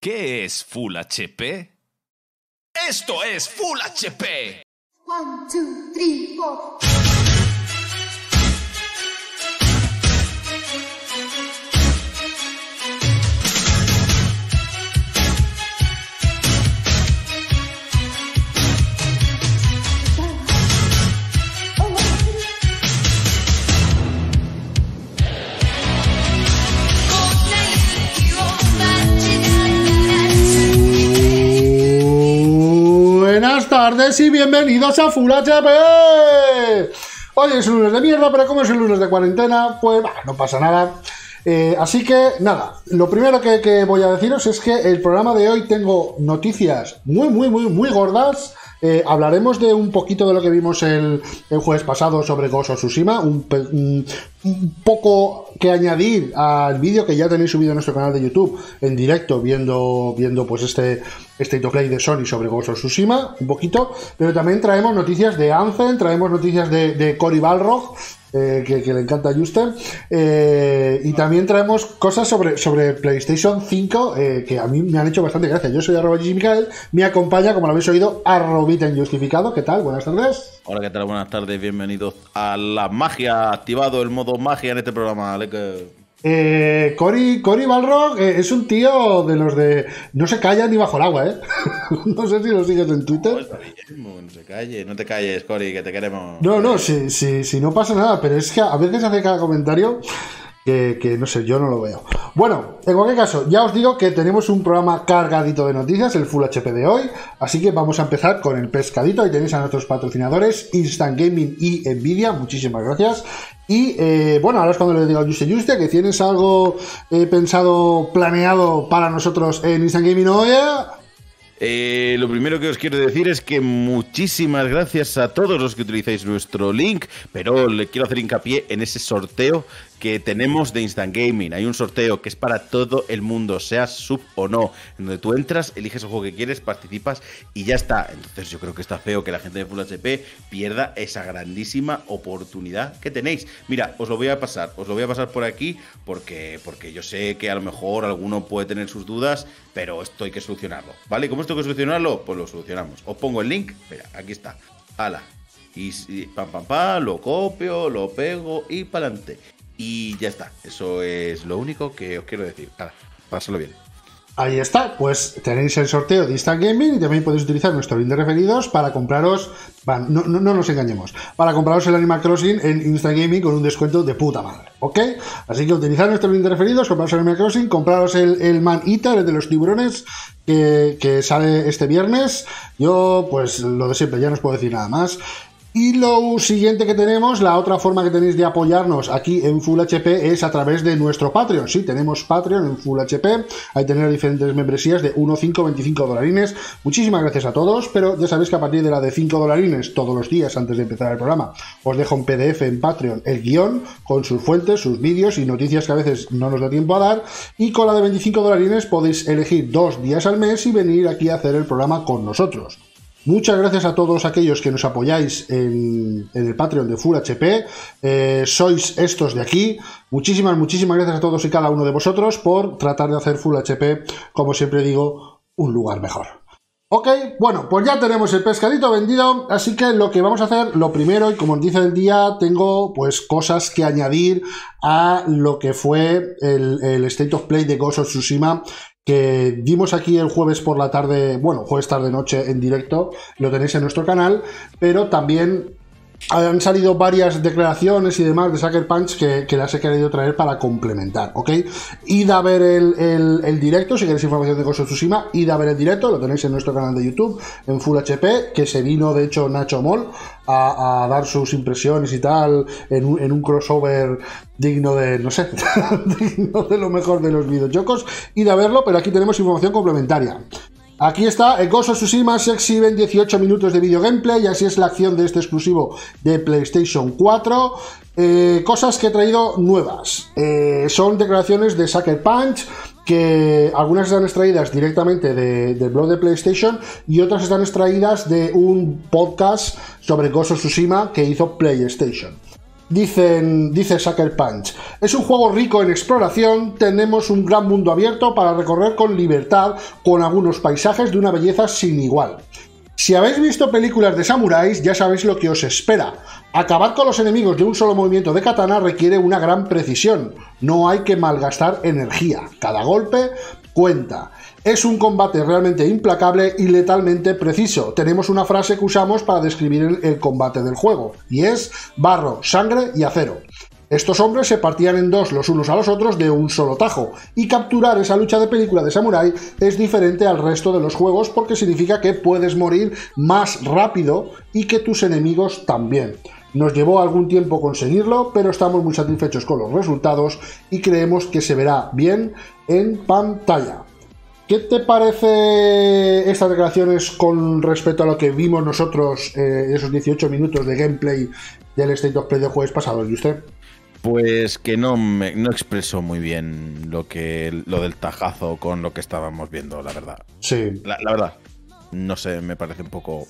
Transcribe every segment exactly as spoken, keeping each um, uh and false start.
¿Qué es Full H P? ¡Esto es Full H P! One, two, three, four. Buenas tardes y bienvenidos a Full H P. Hoy es un lunes de mierda, pero como es un lunes de cuarentena, pues bah, no pasa nada. Eh, así que nada, lo primero que, que voy a deciros es que el programa de hoy tengo noticias muy, muy, muy, muy gordas. Eh, hablaremos de un poquito de lo que vimos el, el jueves pasado sobre Ghost of Tsushima, un, un, un poco que añadir al vídeo que ya tenéis subido en nuestro canal de YouTube en directo, viendo, viendo pues este State of Play de Sony sobre Ghost of Tsushima, un poquito, pero también traemos noticias de Anthem, traemos noticias de, de Cory Balrog, eh, que, que le encanta a Juste, eh, y también traemos cosas sobre, sobre PlayStation cinco, eh, que a mí me han hecho bastante gracia. Yo soy arroba G Michael, me acompaña, como lo habéis oído, arrobita en Justificado. ¿Qué tal? Buenas tardes. Hola, ¿qué tal? Buenas tardes, bienvenidos a la magia, activado el modo magia en este programa, ¿vale? Eh, Cory, Cory Balrog eh, es un tío de los de no se calla ni bajo el agua, ¿eh? No sé si lo sigues en Twitter. No, no se calle, no te calles, Cory, que te queremos. No, no, si, si, si no pasa nada, pero es que a veces hace cada comentario que, que no sé, yo no lo veo. Bueno, en cualquier caso, ya os digo que tenemos un programa cargadito de noticias, el Full H P de hoy, así que vamos a empezar con el pescadito. Ahí tenéis a nuestros patrocinadores, Instant Gaming y Nvidia, muchísimas gracias. Y eh, bueno, ahora es cuando le digo a Juste Juste que tienes algo eh, pensado, planeado para nosotros en Instant Gaming hoy. Eh, lo primero que os quiero decir es que muchísimas gracias a todos los que utilizáis nuestro link, pero le quiero hacer hincapié en ese sorteo que tenemos de Instant Gaming. Hay un sorteo que es para todo el mundo, seas sub o no, en donde tú entras, eliges el juego que quieres, participas y ya está. Entonces yo creo que está feo que la gente de Full H P pierda esa grandísima oportunidad que tenéis. Mira, os lo voy a pasar, os lo voy a pasar por aquí porque, porque yo sé que a lo mejor alguno puede tener sus dudas, pero esto hay que solucionarlo, ¿vale? ¿Cómo esto hay que solucionarlo? Pues lo solucionamos. Os pongo el link, mira, aquí está, ala, y, y pam, pam, pam, lo copio, lo pego y para adelante. Y ya está, eso es lo único que os quiero decir. Ahora, pásalo bien. Ahí está, pues tenéis el sorteo de Instant Gaming y también podéis utilizar nuestro link de referidos para compraros, bueno, no, no, no nos engañemos, para compraros el Animal Crossing en Instant Gaming con un descuento de puta madre, ¿ok? Así que utilizad nuestro link de referidos, compraros el Animal Crossing, compraros el, el Man Eater, el de los tiburones, que, que sale este viernes. Yo, pues lo de siempre, ya no os puedo decir nada más. Y lo siguiente que tenemos, la otra forma que tenéis de apoyarnos aquí en Full H P es a través de nuestro Patreon. Sí, tenemos Patreon en Full H P, hay tener diferentes membresías de uno, cinco, veinticinco dolarines. Muchísimas gracias a todos, pero ya sabéis que a partir de la de cinco dolarines todos los días antes de empezar el programa os dejo un P D F en Patreon, el guión con sus fuentes, sus vídeos y noticias que a veces no nos da tiempo a dar. Y con la de veinticinco dolarines podéis elegir dos días al mes y venir aquí a hacer el programa con nosotros. Muchas gracias a todos aquellos que nos apoyáis en, en el Patreon de Full H P. Eh, sois estos de aquí. Muchísimas, muchísimas gracias a todos y cada uno de vosotros por tratar de hacer Full H P, como siempre digo, un lugar mejor. Ok, bueno, pues ya tenemos el pescadito vendido, así que lo que vamos a hacer, lo primero, y como os dice el día, tengo pues cosas que añadir a lo que fue el, el State of Play de Ghost of Tsushima, que dimos aquí el jueves por la tarde, bueno, jueves tarde-noche en directo, lo tenéis en nuestro canal, pero también han salido varias declaraciones y demás de Sucker Punch que, que las he querido traer para complementar, ¿ok? Id a ver el, el, el directo, si queréis información de Ghost of Tsushima, id a ver el directo, lo tenéis en nuestro canal de YouTube, en Full H P, que se vino, de hecho, Nacho Moll a, a dar sus impresiones y tal, en un, en un crossover digno de, no sé, digno de lo mejor de los videojuegos. Id a verlo, pero aquí tenemos información complementaria. Aquí está, el Ghost of Tsushima se exhiben dieciocho minutos de video gameplay y así es la acción de este exclusivo de PlayStation cuatro. Eh, cosas que he traído nuevas. Eh, son declaraciones de Sucker Punch, que algunas están extraídas directamente de, del blog de PlayStation y otras están extraídas de un podcast sobre Ghost of Tsushima que hizo PlayStation. Dicen, dice Sucker Punch, es un juego rico en exploración, tenemos un gran mundo abierto para recorrer con libertad, con algunos paisajes de una belleza sin igual. Si habéis visto películas de samuráis, ya sabéis lo que os espera. Acabar con los enemigos de un solo movimiento de katana requiere una gran precisión. No hay que malgastar energía. Cada golpe cuenta. Es un combate realmente implacable y letalmente preciso. Tenemos una frase que usamos para describir el, el combate del juego, y es barro, sangre y acero. Estos hombres se partían en dos los unos a los otros de un solo tajo, y capturar esa lucha de película de samurái es diferente al resto de los juegos porque significa que puedes morir más rápido y que tus enemigos también. Nos llevó algún tiempo conseguirlo, pero estamos muy satisfechos con los resultados y creemos que se verá bien en pantalla. ¿Qué te parece estas declaraciones con respecto a lo que vimos nosotros eh, esos dieciocho minutos de gameplay del State of Play del jueves pasado, y usted? Pues que no, me, no expresó muy bien lo que lo del tajazo con lo que estábamos viendo, la verdad. Sí. La, la verdad, no sé, me parece un poco...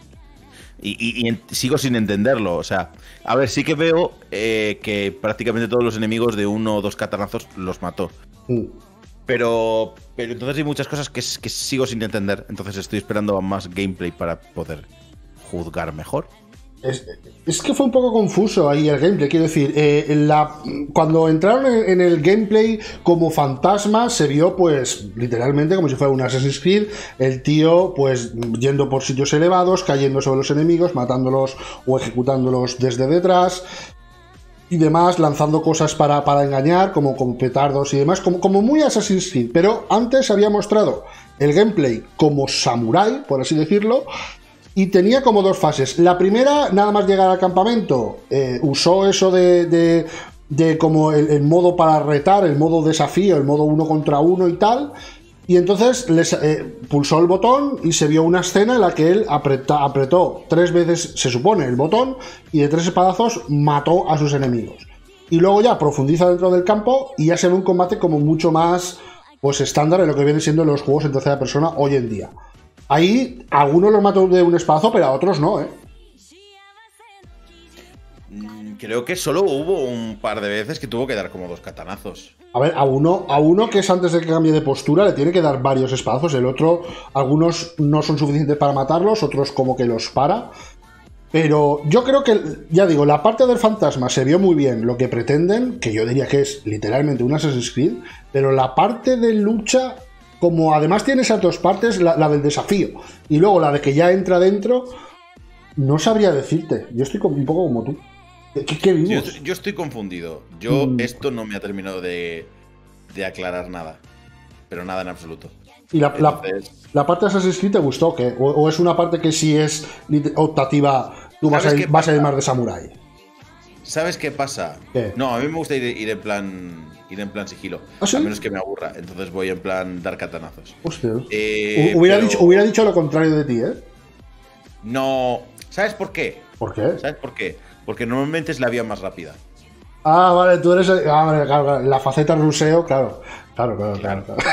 Y, y, y sigo sin entenderlo, o sea, a ver, sí que veo eh, que prácticamente todos los enemigos de uno o dos katanazos los mató. Mm. Pero, pero entonces hay muchas cosas que, que sigo sin entender, entonces estoy esperando a más gameplay para poder juzgar mejor. Es, es que fue un poco confuso ahí el gameplay, quiero decir, eh, la, cuando entraron en, en el gameplay como fantasma se vio pues literalmente como si fuera un Assassin's Creed, el tío pues yendo por sitios elevados, cayendo sobre los enemigos, matándolos o ejecutándolos desde detrás y demás, lanzando cosas para, para engañar, como, como petardos y demás, como, como muy Assassin's Creed, pero antes había mostrado el gameplay como samurái, por así decirlo. Y tenía como dos fases. La primera, nada más llegar al campamento, eh, usó eso de, de, de como el, el modo para retar, el modo desafío, el modo uno contra uno y tal. Y entonces les, eh, pulsó el botón y se vio una escena en la que él apreta, apretó tres veces, se supone, el botón, y de tres espadazos mató a sus enemigos. Y luego ya profundiza dentro del campo y ya se ve un combate como mucho más pues estándar en lo que vienen siendo los juegos en tercera persona hoy en día. Ahí algunos los mató de un espadazo, pero a otros no, ¿eh? Creo que solo hubo un par de veces que tuvo que dar como dos katanazos. A ver, a uno, a uno que es antes de que cambie de postura le tiene que dar varios espadazos. El otro, algunos no son suficientes para matarlos, otros como que los para. Pero yo creo que, ya digo, la parte del fantasma se vio muy bien lo que pretenden, que yo diría que es literalmente un Assassin's Creed, pero la parte de lucha... Como además tiene esas dos partes, la, la del desafío y luego la de que ya entra dentro, no sabría decirte. Yo estoy un poco como tú. ¿Qué, qué vimos? Yo, yo estoy confundido. Yo mm. esto no me ha terminado de, de aclarar nada. Pero nada en absoluto. ¿Y la, Entonces... la, la parte de Assassin's Creed te gustó o qué? ¿O, o es una parte que sí es optativa? Tú vas a, ir, vas a ir más de samurái. ¿Sabes qué pasa? ¿Qué? No, a mí me gusta ir, ir en plan... Ir en plan sigilo. ¿Ah, sí? A menos que me aburra. Entonces voy en plan dar katanazos. Hostia. Eh, hubiera, pero... dicho, hubiera dicho lo contrario de ti, ¿eh? No. ¿Sabes por qué? ¿Por qué? ¿Sabes por qué? Porque normalmente es la vía más rápida. Ah, vale, tú eres... El, ah, vale, claro, claro, la faceta ruseo, claro. Claro, claro, claro. claro.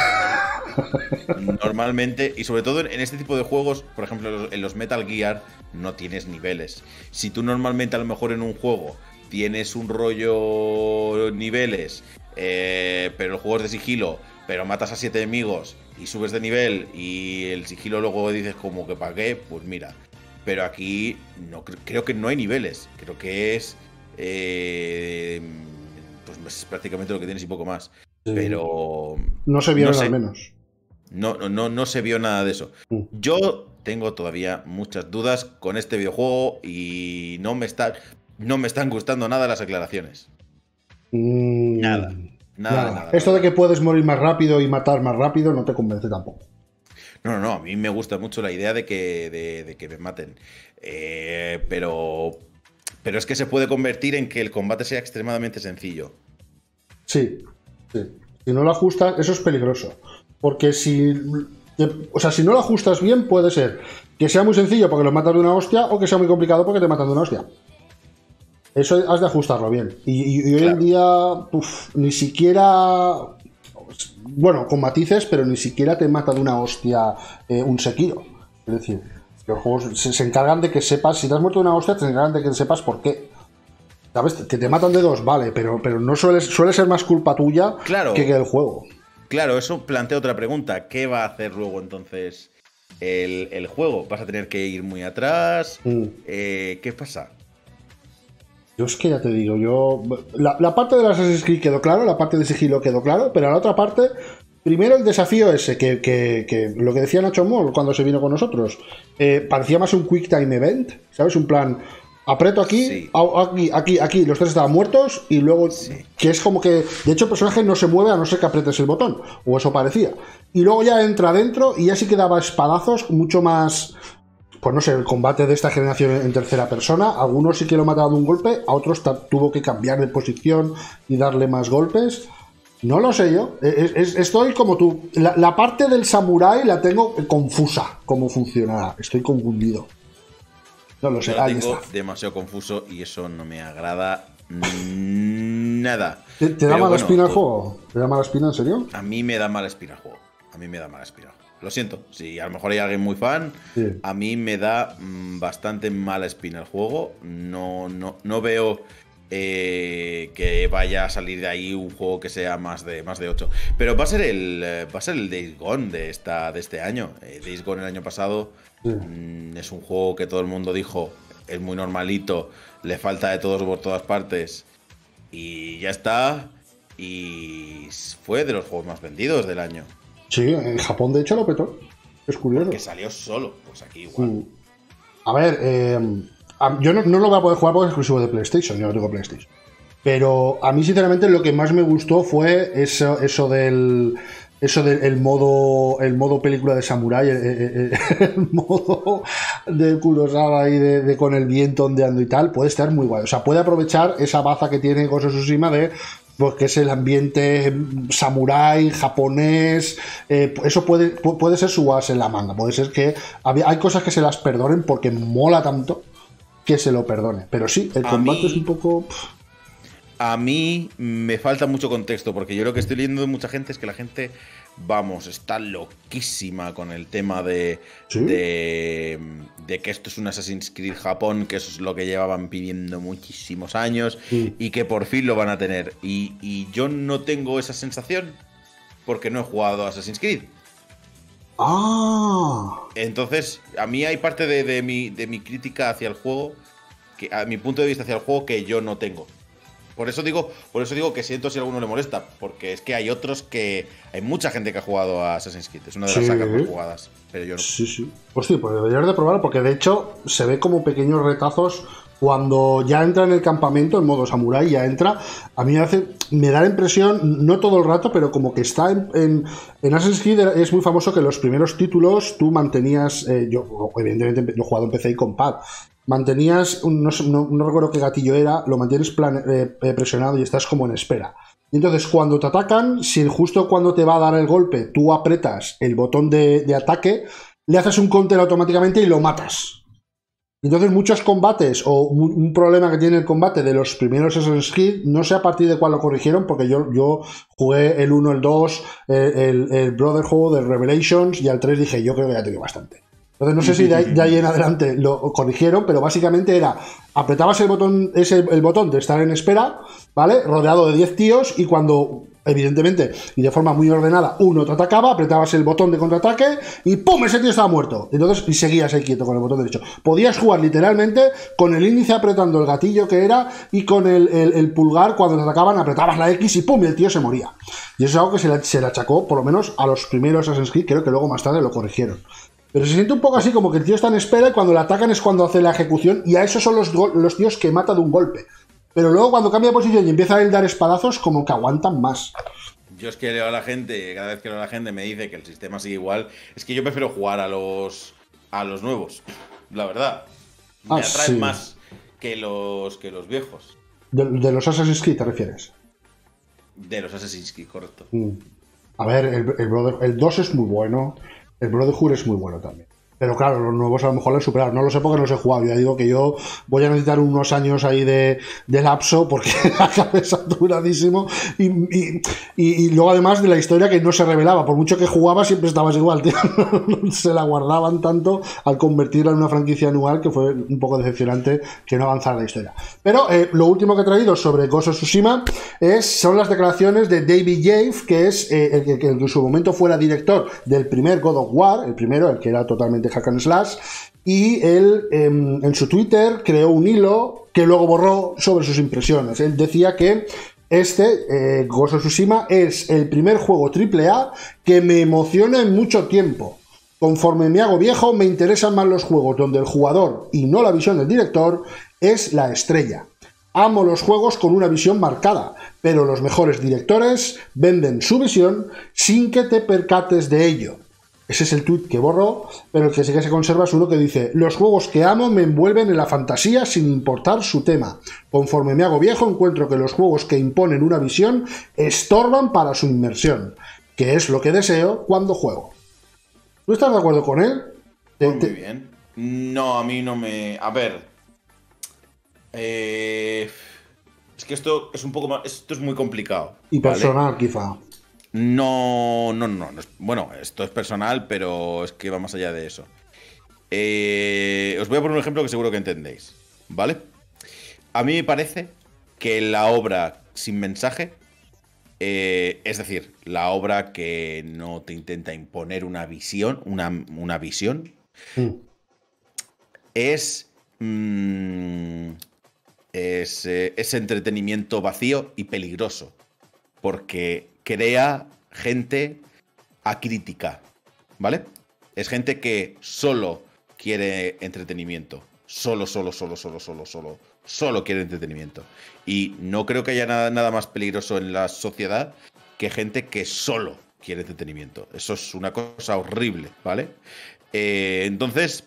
Normalmente, y sobre todo en este tipo de juegos, por ejemplo, en los Metal Gear, no tienes niveles. Si tú normalmente a lo mejor en un juego tienes un rollo niveles, eh, pero el juego es de sigilo, pero matas a siete enemigos y subes de nivel y el sigilo luego dices como que para qué, pues mira. Pero aquí no creo que no hay niveles, creo que es eh, pues es prácticamente lo que tienes y poco más. Sí. Pero no se vieron no sé, al menos. No, no, no se vio nada de eso. Mm. Yo tengo todavía muchas dudas con este videojuego y no me está, no me están gustando nada las aclaraciones. Mm, nada, nada, nada. nada. Esto de que puedes morir más rápido y matar más rápido no te convence tampoco. No, no, no. A mí me gusta mucho la idea de que, de, de que me maten. Eh, pero, pero es que se puede convertir en que el combate sea extremadamente sencillo. Sí, sí. Si no lo ajustas, eso es peligroso. Porque si, o sea, si no lo ajustas bien, puede ser que sea muy sencillo porque lo matas de una hostia o que sea muy complicado porque te matan de una hostia. Eso has de ajustarlo bien. Y, y, y hoy claro. en día, uf, ni siquiera... Bueno, con matices, pero ni siquiera te mata de una hostia eh, un Sekiro. Es decir, los juegos se, se encargan de que sepas, si te has muerto de una hostia, te encargan de que sepas por qué. ¿Sabes? Que te matan de dos, vale, pero, pero no suele, suele ser más culpa tuya Claro. que, que del juego. Claro, eso plantea otra pregunta. ¿Qué va a hacer luego entonces el, el juego? ¿Vas a tener que ir muy atrás? Mm. Eh, ¿Qué pasa? Yo es que ya te digo, yo... La, la parte de Assassin's Creed quedó claro, la parte de sigilo quedó claro, pero la otra parte... Primero el desafío ese, que, que, que lo que decía Nacho Moll cuando se vino con nosotros, eh, parecía más un quick time event, ¿sabes? Un plan, aprieto aquí, Sí. a- aquí, aquí, aquí, los tres estaban muertos y luego, Sí. que es como que, de hecho el personaje no se mueve a no ser que aprietes el botón, o eso parecía. Y luego ya entra adentro y ya sí que daba espadazos mucho más... Pues no sé, el combate de esta generación en tercera persona, algunos sí que lo mataban de un golpe, a otros ta- tuvo que cambiar de posición y darle más golpes. No lo sé yo, es- es- estoy como tú. La, la parte del samurái la tengo confusa, cómo funcionará, estoy confundido. No lo sé, Yo lo ahí tengo está. demasiado confuso y eso no me agrada nada. ¿Te, te da Pero mala bueno, espina el to- juego? ¿Te da mala espina, en serio? A mí me da mala espina el juego. A mí me da mala espina el juego. Lo siento. Si a lo mejor hay alguien muy fan, Sí. a mí me da mm, bastante mala espina el juego. No, no, no veo eh, que vaya a salir de ahí un juego que sea más de más de ocho. Pero va a ser el eh, va a ser el Days Gone de esta de este año. Eh, Days Gone el año pasado Sí. mm, es un juego que todo el mundo dijo es muy normalito, le falta de todos por todas partes y ya está. Y fue de los juegos más vendidos del año. Sí, en Japón de hecho lo petó. Es curioso. Que salió solo, pues aquí igual. Mm. A ver, eh, a- yo no, no lo voy a poder jugar porque es exclusivo de PlayStation, yo no tengo PlayStation. Pero a mí, sinceramente, lo que más me gustó fue eso, eso del. Eso del el modo. El modo película de Samurai, el, el- el modo de Kurosawa ahí de, de con el viento ondeando y tal, puede estar muy guay. O sea, puede aprovechar esa baza que tiene Ghost of Tsushima de. Pues que es el ambiente samurái, japonés, eh, eso puede, pu- puede ser su base en la manga, puede ser que había- hay cosas que se las perdonen porque mola tanto que se lo perdone, pero sí, el A combate mí- es un poco... pff, A mí me falta mucho contexto, porque yo lo que estoy leyendo de mucha gente es que la gente, vamos, está loquísima con el tema de, ¿Sí? de, de que esto es un Assassin's Creed Japón, que eso es lo que llevaban pidiendo muchísimos años Sí. y que por fin lo van a tener. Y, y yo no tengo esa sensación porque no he jugado a Assassin's Creed. Ah, Entonces, a mí hay parte de, de mi, de mi crítica hacia el juego, que, a mi punto de vista hacia el juego, que yo no tengo. Por eso digo, por eso digo que siento si a alguno le molesta, porque es que hay otros que. Hay mucha gente que ha jugado a Assassin's Creed, es una de las Sí. sagas más jugadas, pero yo no. sí, sí. Pues sí, pues deberías de probarlo porque de hecho se ve como pequeños retazos cuando ya entra en el campamento en modo samurái, ya entra. A mí me, hace, me da la impresión, no todo el rato, pero como que está en, en, en Assassin's Creed es muy famoso que los primeros títulos tú mantenías, eh, yo evidentemente lo he jugado en P C y con pad, mantenías, un- no, sé- no- no recuerdo qué gatillo era, lo mantienes plan- eh, eh, presionado y estás como en espera. Y entonces cuando te atacan, si justo cuando te va a dar el golpe tú apretas el botón de, de ataque, le haces un counter automáticamente y lo matas. Entonces muchos combates o mu- un problema que tiene el combate de los primeros Assassin's Creed, no sé a partir de cuál lo corrigieron, porque yo, yo jugué el uno, el dos, el, el, el Brotherhood, el Revelations y al tres dije, yo creo que ya tengo bastante. Entonces no sé si de ahí, de ahí en adelante lo corrigieron, pero básicamente era, apretabas el botón, ese, el botón de estar en espera, ¿vale? Rodeado de diez tíos y cuando, evidentemente, y de forma muy ordenada, uno te atacaba, apretabas el botón de contraataque y ¡pum! Ese tío estaba muerto. Entonces, y seguías ahí quieto con el botón derecho. Podías jugar literalmente con el índice apretando el gatillo que era y con el, el- el pulgar cuando te atacaban apretabas la X y ¡pum! Y el tío se moría. Y eso es algo que se le, se le achacó, por lo menos, a los primeros Assassin's Creed, creo que luego más tarde lo corrigieron. Pero se siente un poco así, como que el tío está en espera y cuando le atacan es cuando hace la ejecución y a esos son los, go- los tíos que mata de un golpe. Pero luego cuando cambia de posición y empieza a él dar espadazos, como que aguantan más. Yo es que leo a la gente, cada vez que leo a la gente me dice que el sistema sigue igual. Es que yo prefiero jugar a los a los nuevos, la verdad. Me Ah, atraen sí. más que los que los viejos. De, de los Assassin's Creed te refieres. De los Assassin's Creed, correcto. Mm. A ver, el, el, Brother- el dos es muy bueno. El Brotherhood es muy bueno también. Pero claro, los nuevos a lo mejor lo han superado. No lo sé porque no los he jugado. Ya digo que yo voy a necesitar unos años ahí de, de lapso porque acabé saturadísimo. Y, y, y, y luego además de la historia que no se revelaba. Por mucho que jugaba siempre estabas igual, tío. Se la guardaban tanto al convertirla en una franquicia anual que fue un poco decepcionante que no avanzara la historia. Pero eh, lo último que he traído sobre Ghost of Tsushima es, son las declaraciones de David Jaffe, que es eh, el, que, que en su momento fuera director del primer God of War, el primero, el que era totalmente hack and slash, y él eh, en su Twitter creó un hilo que luego borró sobre sus impresiones. Él decía que este, eh, Ghost of Tsushima, es el primer juego triple A que me emociona en mucho tiempo. Conforme me hago viejo, me interesan más los juegos donde el jugador, y no la visión del director, es la estrella. Amo los juegos con una visión marcada, pero los mejores directores venden su visión sin que te percates de ello. Ese es el tuit que borró, pero el que sí que se conserva es uno que dice: los juegos que amo me envuelven en la fantasía sin importar su tema. Conforme me hago viejo, encuentro que los juegos que imponen una visión estorban para su inmersión, que es lo que deseo cuando juego. ¿Tú estás de acuerdo con él? Muy te... bien. No, a mí no me... A ver... Eh... Es que esto es un poco más... Esto es muy complicado. Y personal, ¿vale? quizá. No, no, no, no. Bueno, esto es personal, pero es que va más allá de eso. Eh, os voy a poner un ejemplo que seguro que entendéis, ¿vale? A mí me parece que la obra sin mensaje, eh, es decir, la obra que no te intenta imponer una visión, una, una visión, mm. es, mm, es, eh, es entretenimiento vacío y peligroso, porque crea gente acrítica, ¿vale? Es gente que solo quiere entretenimiento. Solo, solo, solo, solo, solo, solo. Solo quiere entretenimiento. Y no creo que haya nada, nada más peligroso en la sociedad que gente que solo quiere entretenimiento. Eso es una cosa horrible, ¿vale? Eh, entonces,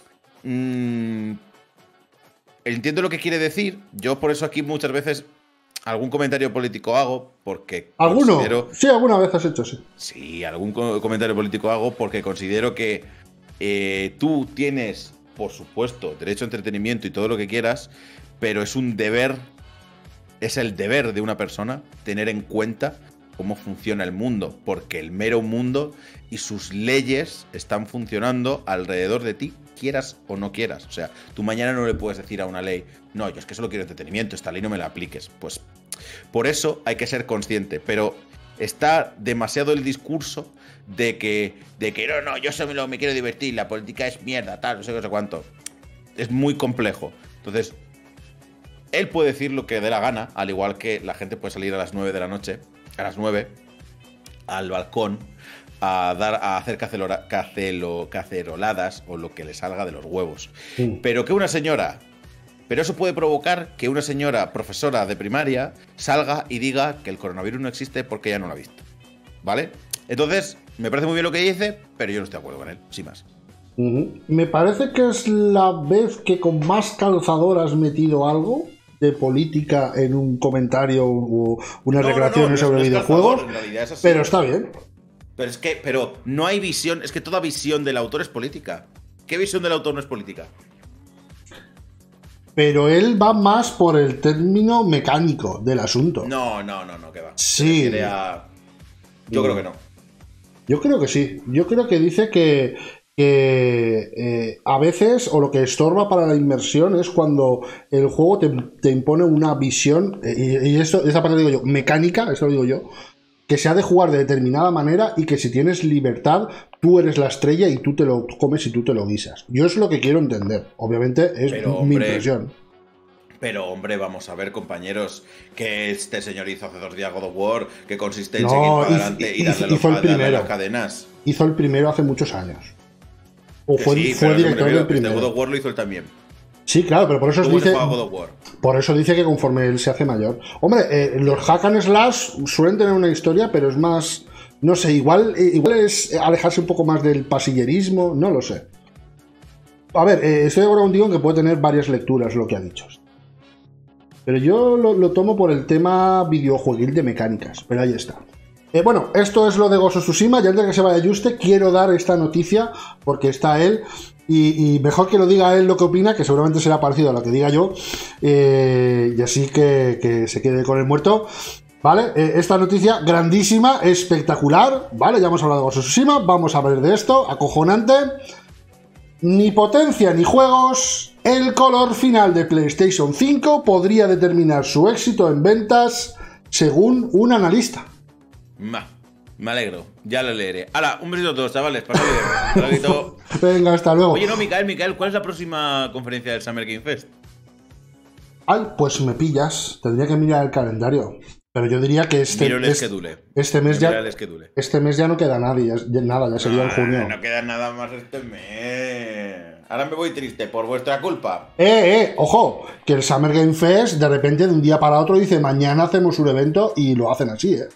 mmm, entiendo lo que quiere decir. Yo por eso aquí muchas veces... algún comentario político hago porque ¿Alguno? Considero... Sí, alguna vez has hecho, sí. Sí, algún co comentario político hago porque considero que eh, tú tienes, por supuesto, derecho a entretenimiento y todo lo que quieras, pero es un deber, es el deber de una persona tener en cuenta cómo funciona el mundo, porque el mero mundo y sus leyes están funcionando alrededor de ti, quieras o no quieras. O sea, tú mañana no le puedes decir a una ley: no, yo es que solo quiero entretenimiento, esta ley no me la apliques. Pues por eso hay que ser consciente, pero está demasiado el discurso de que, de que no, no, yo solo me quiero divertir, la política es mierda, tal, no sé qué, no sé cuánto. Es muy complejo. Entonces, él puede decir lo que dé la gana, al igual que la gente puede salir a las nueve de la noche, a las nueve, al balcón, a dar a hacer cacelora, cacelo, caceroladas o lo que le salga de los huevos. Sí. Pero que una señora... Pero eso puede provocar que una señora profesora de primaria salga y diga que el coronavirus no existe porque ella no lo ha visto. ¿Vale? Entonces, me parece muy bien lo que dice, pero yo no estoy de acuerdo con él, sin más. Uh-huh. Me parece que es la vez que con más calzador has metido algo de política en un comentario o unas no, declaraciones no, no, sobre no es videojuegos, calzador, es pero está bien. Pero es que, pero no hay visión, es que toda visión del autor es política. ¿Qué visión del autor no es política? Pero él va más por el término mecánico del asunto. No, no, no, no, que va. Sí. A... Yo creo que no. Yo creo que sí. Yo creo que dice que, que eh, a veces, o lo que estorba para la inmersión es cuando el juego te, te impone una visión, y, y eso, esa parte lo digo yo, mecánica, eso lo digo yo, que se ha de jugar de determinada manera y que si tienes libertad, tú eres la estrella y tú te lo comes y tú te lo guisas. Yo es lo que quiero entender. Obviamente es pero, mi hombre, impresión. Pero, hombre, vamos a ver, compañeros, que este señor hizo hace dos días God of War, que consiste en no, seguir para adelante y darle, hizo los, el primero. darle las cadenas. Hizo el primero hace muchos años. O fue, sí, fue director del primero. Este God of War lo hizo él también. Sí, claro, pero por eso dice, God of War. por eso dice que conforme él se hace mayor. Hombre, eh, los hack and slash suelen tener una historia, pero es más, no sé, igual, igual es alejarse un poco más del pasillerismo, no lo sé. A ver, eh, estoy de acuerdo contigo en que puede tener varias lecturas lo que ha dicho. Pero yo lo, lo tomo por el tema videojueguil de mecánicas, pero ahí está. Eh, bueno, esto es lo de Ghost of Tsushima. Ya antes de que se vaya Juste, quiero dar esta noticia porque está él. Y, y mejor que lo diga él lo que opina, que seguramente será parecido a lo que diga yo. Eh, y así que, que se quede con el muerto. ¿Vale? Eh, esta noticia grandísima, espectacular. ¿Vale? Ya hemos hablado de Ghost of Tsushima. Vamos a ver de esto. Acojonante. Ni potencia ni juegos. El color final de PlayStation cinco podría determinar su éxito en ventas según un analista. Ma, me alegro, ya lo leeré. ¡Hala! Un besito a todos, chavales. Para bien. Venga, hasta luego. Oye, no, Micael, Micael, ¿cuál es la próxima conferencia del Summer Game Fest? Ay, pues me pillas. Tendría que mirar el calendario. Pero yo diría que este, Miro el este, schedule. este mes ya. El schedule. Este mes ya no queda nadie, ya, ya nada, ya sería no, en junio. No queda nada más este mes. Ahora me voy triste por vuestra culpa. Eh, eh, ojo, que el Summer Game Fest de repente de un día para otro dice mañana hacemos un evento y lo hacen así, eh.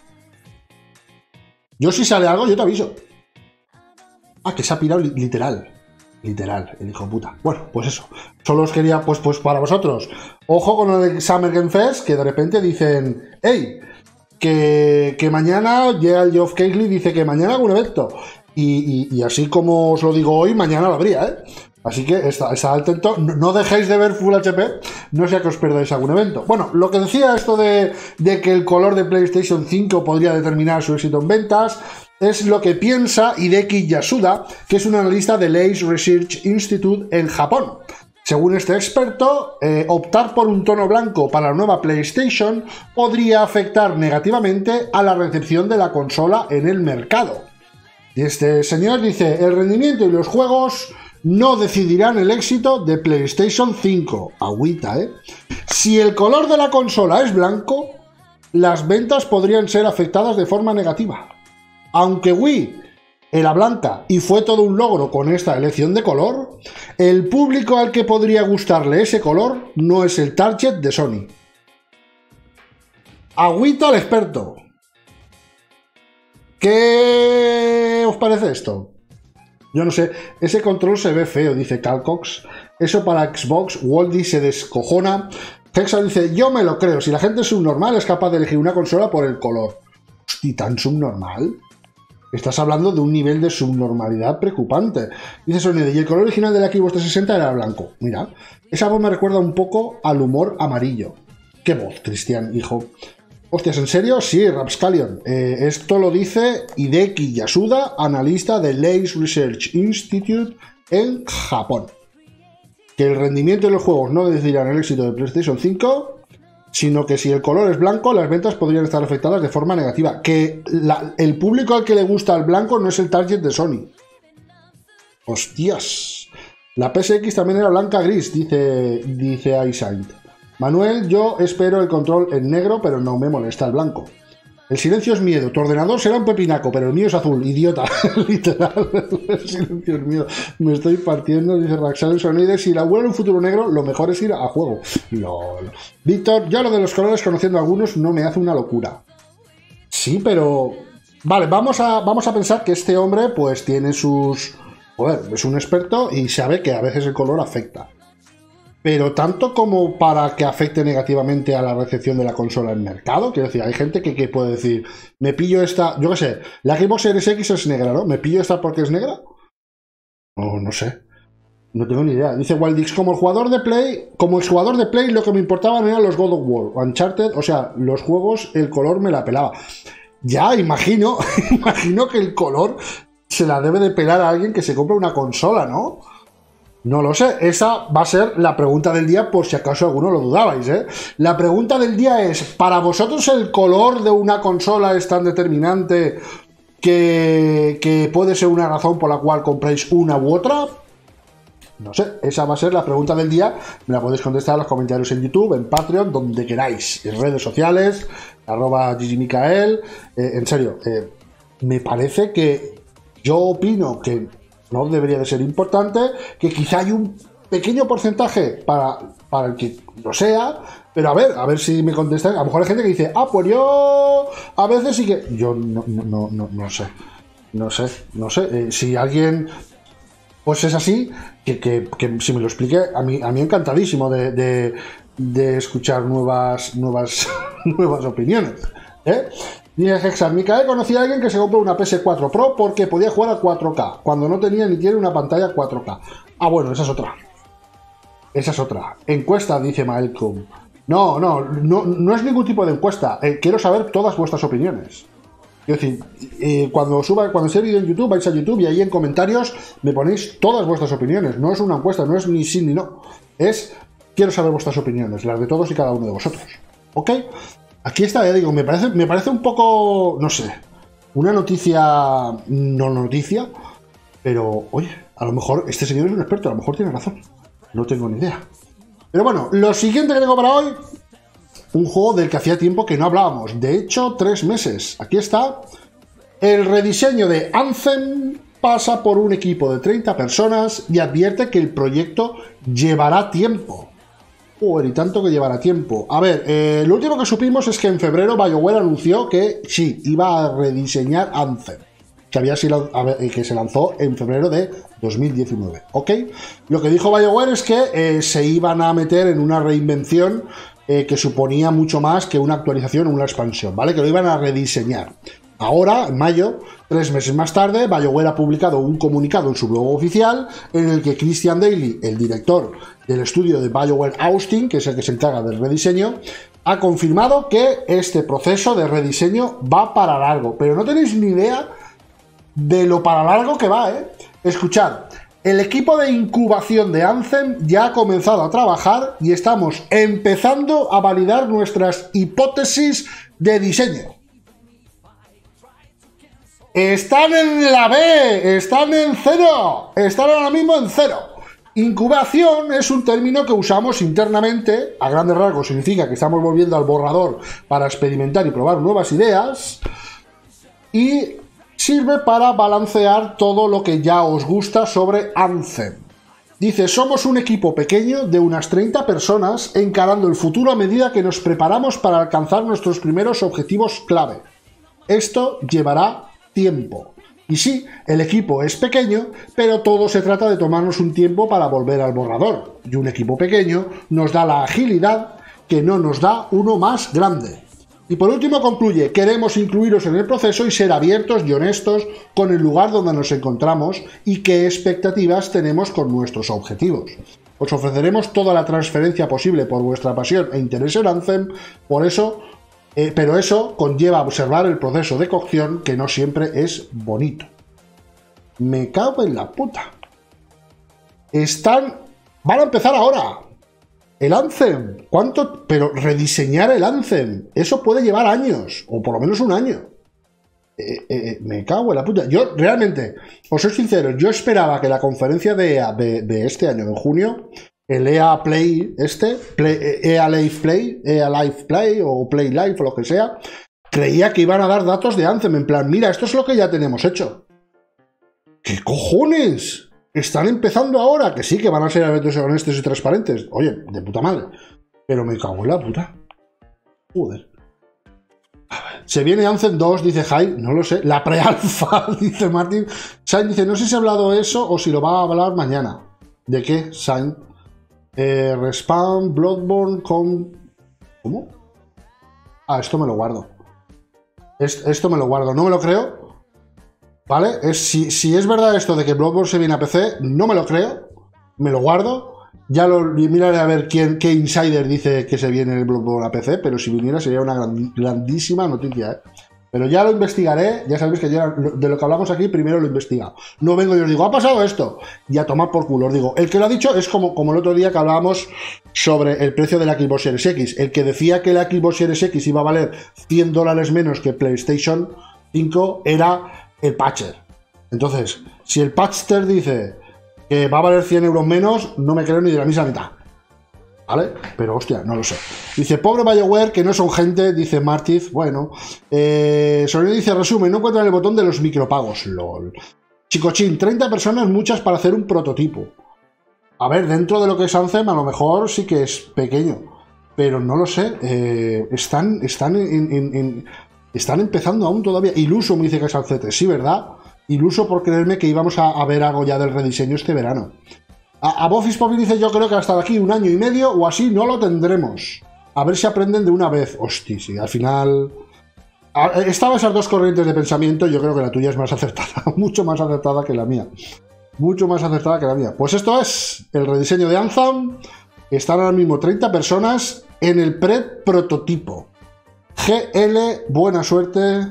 Yo si sale algo, yo te aviso. Ah, que se ha pirado li literal. Literal, el hijo de puta. Bueno, pues eso. Solo os quería, pues, pues para vosotros. Ojo con lo del Summer Game Fest, que de repente dicen, hey, que, que mañana llega el Geoff Keighley y dice que mañana hago un evento. Y, y, y así como os lo digo hoy, mañana lo habría, ¿eh? Así que está, está atento. No, no dejéis de ver Full H P, no sea que os perdáis algún evento. Bueno, lo que decía esto de, de que el color de PlayStation cinco podría determinar su éxito en ventas, es lo que piensa Hideki Yasuda, que es un analista del Ace Research Institute en Japón. Según este experto, eh, optar por un tono blanco para la nueva PlayStation podría afectar negativamente a la recepción de la consola en el mercado. Y este señor dice, el rendimiento y los juegos no decidirán el éxito de PlayStation cinco. Agüita, ¿eh? Si el color de la consola es blanco, las ventas podrían ser afectadas de forma negativa. Aunque Wii era blanca y fue todo un logro con esta elección de color, el público al que podría gustarle ese color no es el target de Sony. Agüita al experto. ¿Qué os parece esto? Yo no sé, ese control se ve feo, dice Calcox. Eso para Xbox, Waldy se descojona. Hexa dice, yo me lo creo, si la gente subnormal es capaz de elegir una consola por el color. ¿Y tan subnormal? Estás hablando de un nivel de subnormalidad preocupante. Dice Sonido, y el color original de la Xbox trescientos sesenta era blanco. Mira, esa voz me recuerda un poco al humor amarillo. ¿Qué voz, Cristian, hijo? Hostias, ¿en serio? Sí, Rapscallion. Eh, esto lo dice Hideki Yasuda, analista del Ace Research Institute en Japón. Que el rendimiento de los juegos no decidirán el éxito de PlayStation cinco, sino que si el color es blanco, las ventas podrían estar afectadas de forma negativa. Que la, el público al que le gusta el blanco no es el target de Sony. Hostias. La P S X también era blanca-gris, dice, dice iSight. Manuel, yo espero el control en negro, pero no me molesta el blanco. El silencio es miedo. Tu ordenador será un pepinaco, pero el mío es azul. Idiota. Literal. El silencio es miedo. Me estoy partiendo, dice Raxal Sonide. Si la en un futuro negro, lo mejor es ir a juego. Lol. Víctor, ya lo de los colores, conociendo a algunos, no me hace una locura. Sí, pero... Vale, vamos a, vamos a pensar que este hombre, pues, tiene sus... Joder, es un experto y sabe que a veces el color afecta. Pero tanto como para que afecte negativamente a la recepción de la consola en mercado. Quiero decir, hay gente que, que puede decir, me pillo esta, yo qué sé, la Xbox Series X es negra, ¿no? ¿Me pillo esta porque es negra? No, no sé. No tengo ni idea. Dice Wildix, como el jugador de Play, como exjugador de Play, lo que me importaban eran los God of War, Uncharted, o sea, los juegos, el color me la pelaba. Ya, imagino, imagino que el color se la debe de pelar a alguien que se compra una consola, ¿no? No lo sé, esa va a ser la pregunta del día por si acaso alguno lo dudabais, ¿eh? La pregunta del día es, ¿para vosotros el color de una consola es tan determinante que, que puede ser una razón por la cual compréis una u otra? No sé, esa va a ser la pregunta del día. Me la podéis contestar en los comentarios en YouTube, en Patreon, donde queráis, en redes sociales, arroba Gigi Micael. Eh, en serio, eh, me parece que yo opino que no debería de ser importante, que quizá hay un pequeño porcentaje para, para el que lo sea, pero a ver, a ver si me contestan. A lo mejor hay gente que dice, ah, pues yo a veces sí que... Yo no, no, no, no sé, no sé, no sé. Eh, si alguien pues es así, que, que, que si me lo explique, a mí, a mí encantadísimo de, de, de escuchar nuevas, nuevas, nuevas opiniones, ¿eh? Ni el Hexar, Micael conocía a alguien que se compró una P S cuatro Pro porque podía jugar a cuatro K, cuando no tenía ni tiene una pantalla cuatro K. Ah, bueno, esa es otra. Esa es otra. Encuesta, dice Malcolm. No, no, no, no es ningún tipo de encuesta. Eh, quiero saber todas vuestras opiniones. Es decir, eh, cuando suba, cuando esté vídeo en YouTube, vais a YouTube y ahí en comentarios me ponéis todas vuestras opiniones. No es una encuesta, no es ni sí ni no. Es, quiero saber vuestras opiniones, las de todos y cada uno de vosotros. ¿Ok? Aquí está, ya digo, me parece, me parece un poco, no sé, una noticia, no noticia, pero, oye, a lo mejor este señor es un experto, a lo mejor tiene razón. No tengo ni idea. Pero bueno, lo siguiente que tengo para hoy, un juego del que hacía tiempo que no hablábamos. De hecho, tres meses. Aquí está. El rediseño de Anthem pasa por un equipo de treinta personas y advierte que el proyecto llevará tiempo. Joder, y tanto que llevará tiempo. A ver, eh, lo último que supimos es que en febrero BioWare anunció que sí, iba a rediseñar Anthem, que, había sido, que se lanzó en febrero de dos mil diecinueve, ¿ok? Lo que dijo BioWare es que eh, se iban a meter en una reinvención eh, que suponía mucho más que una actualización o una expansión, ¿vale? Que lo iban a rediseñar. Ahora, en mayo, tres meses más tarde, BioWare ha publicado un comunicado en su blog oficial en el que Christian Daly, el director del estudio de BioWare Austin, que es el que se encarga del rediseño, ha confirmado que este proceso de rediseño va para largo. Pero no tenéis ni idea de lo para largo que va, ¿eh? Escuchad, el equipo de incubación de Anthem ya ha comenzado a trabajar y estamos empezando a validar nuestras hipótesis de diseño. Están en la B, están en cero, están ahora mismo en cero. Incubación es un término que usamos internamente, a grandes rasgos significa que estamos volviendo al borrador para experimentar y probar nuevas ideas, y sirve para balancear todo lo que ya os gusta sobre Anthem. Dice, somos un equipo pequeño de unas treinta personas encarando el futuro a medida que nos preparamos para alcanzar nuestros primeros objetivos clave. Esto llevará tiempo. Y sí, el equipo es pequeño, pero todo se trata de tomarnos un tiempo para volver al borrador. Y un equipo pequeño nos da la agilidad que no nos da uno más grande. Y por último concluye, queremos incluiros en el proceso y ser abiertos y honestos con el lugar donde nos encontramos y qué expectativas tenemos con nuestros objetivos. Os ofreceremos toda la transferencia posible por vuestra pasión e interés en Anthem, por eso... Eh, pero eso conlleva observar el proceso de cocción, que no siempre es bonito. Me cago en la puta. Están... Van a empezar ahora. El Anthem. ¿Cuánto? Pero rediseñar el Anthem. Eso puede llevar años. O por lo menos un año. Eh, eh, me cago en la puta. Yo realmente, os soy sincero, yo esperaba que la conferencia de E A de, de este año, en junio... El E A Play, este, Play, E A Live Play, E A Live Play o Play Live o lo que sea, creía que iban a dar datos de Anthem, en plan, mira, esto es lo que ya tenemos hecho. ¿Qué cojones? Están empezando ahora, que sí, que van a ser eventos honestos y transparentes. Oye, de puta madre. Pero me cago en la puta. Joder. Se viene Anthem dos, dice Jai, no lo sé. La pre-alfa, dice Martin. Sain dice, no sé si ha hablado eso o si lo va a hablar mañana. ¿De qué, Sain? Eh, Respawn, Bloodborne con... ¿Cómo? Ah, esto me lo guardo. Es, esto me lo guardo, no me lo creo. ¿Vale? Es, si, si es verdad esto de que Bloodborne se viene a P C, no me lo creo. Me lo guardo. Ya lo miraré a ver quién, qué insider dice que se viene el Bloodborne a P C, pero si viniera sería una gran, grandísima noticia, ¿eh? Pero ya lo investigaré, ya sabéis que yo de lo que hablamos aquí primero lo he investigado. No vengo y os digo, ha pasado esto, y a tomar por culo. Os digo, el que lo ha dicho es como, como el otro día que hablábamos sobre el precio de la Xbox Series X. El que decía que la Xbox Series X iba a valer cien dólares menos que PlayStation cinco era el patcher. Entonces, si el patcher dice que va a valer cien euros menos, no me creo ni de la misma mitad. ¿Vale? Pero hostia, no lo sé. Dice, pobre BioWare, que no son gente, dice Martiz. Bueno, eh, Sony dice, resumen, no encuentran el botón de los micropagos. LOL. Chicochín, treinta personas, muchas para hacer un prototipo. A ver, dentro de lo que es Anthem, a lo mejor sí que es pequeño. Pero no lo sé. Eh, están, están, en, en, en, están empezando aún todavía. Iluso me dice que es Alcete. Sí, ¿verdad? Iluso por creerme que íbamos a, a ver algo ya del rediseño este verano. A, a Bofis Poppy dice, yo creo que hasta de aquí un año y medio o así no lo tendremos. A ver si aprenden de una vez. Hostia, sí, al final... Estaban esas dos corrientes de pensamiento, yo creo que la tuya es más acertada, mucho más acertada que la mía. Mucho más acertada que la mía. Pues esto es el rediseño de Anthem. Están ahora mismo treinta personas en el pre-prototipo. G L, buena suerte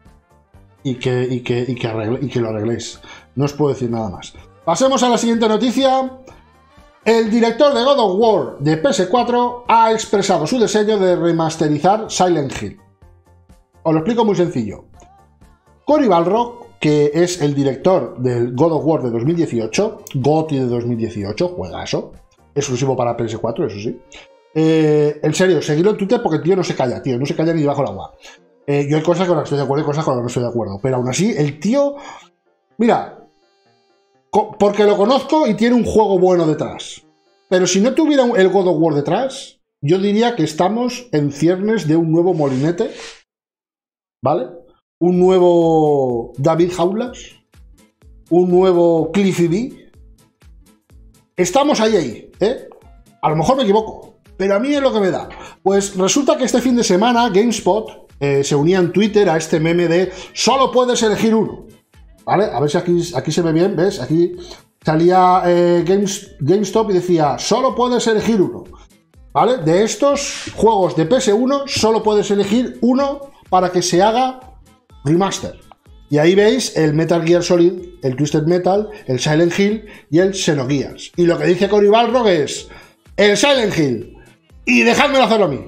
y que, y, que, y, que arregle, y que lo arregléis. No os puedo decir nada más. Pasemos a la siguiente noticia. El director de God of War de P S cuatro ha expresado su deseo de remasterizar Silent Hill. Os lo explico muy sencillo. Cory Balrog, que es el director del God of War de dos mil dieciocho, G O T Y de dos mil dieciocho, juegazo, exclusivo para P S cuatro, eso sí. Eh, en serio, seguidlo en Twitter porque el tío no se calla, tío, no se calla ni debajo del agua. Eh, yo hay cosas con las que estoy de acuerdo y cosas con las que no estoy de acuerdo, pero aún así, el tío, mira, porque lo conozco y tiene un juego bueno detrás. Pero si no tuviera el God of War detrás, yo diría que estamos en ciernes de un nuevo molinete, ¿vale? Un nuevo David Jaulas, un nuevo Cliffy B. Estamos ahí, ahí, ¿eh? A lo mejor me equivoco, pero a mí es lo que me da. Pues resulta que este fin de semana GameSpot eh, se unía en Twitter a este meme de solo puedes elegir uno, ¿vale? A ver si aquí, aquí se ve bien, ¿ves? Aquí salía eh, Games, GameStop y decía solo puedes elegir uno, ¿vale? De estos juegos de P S uno solo puedes elegir uno para que se haga remaster. Y ahí veis el Metal Gear Solid, el Twisted Metal, el Silent Hill y el Xenogears. Y lo que dice Cory Balrog es el Silent Hill y dejádmelo hacerlo a mí.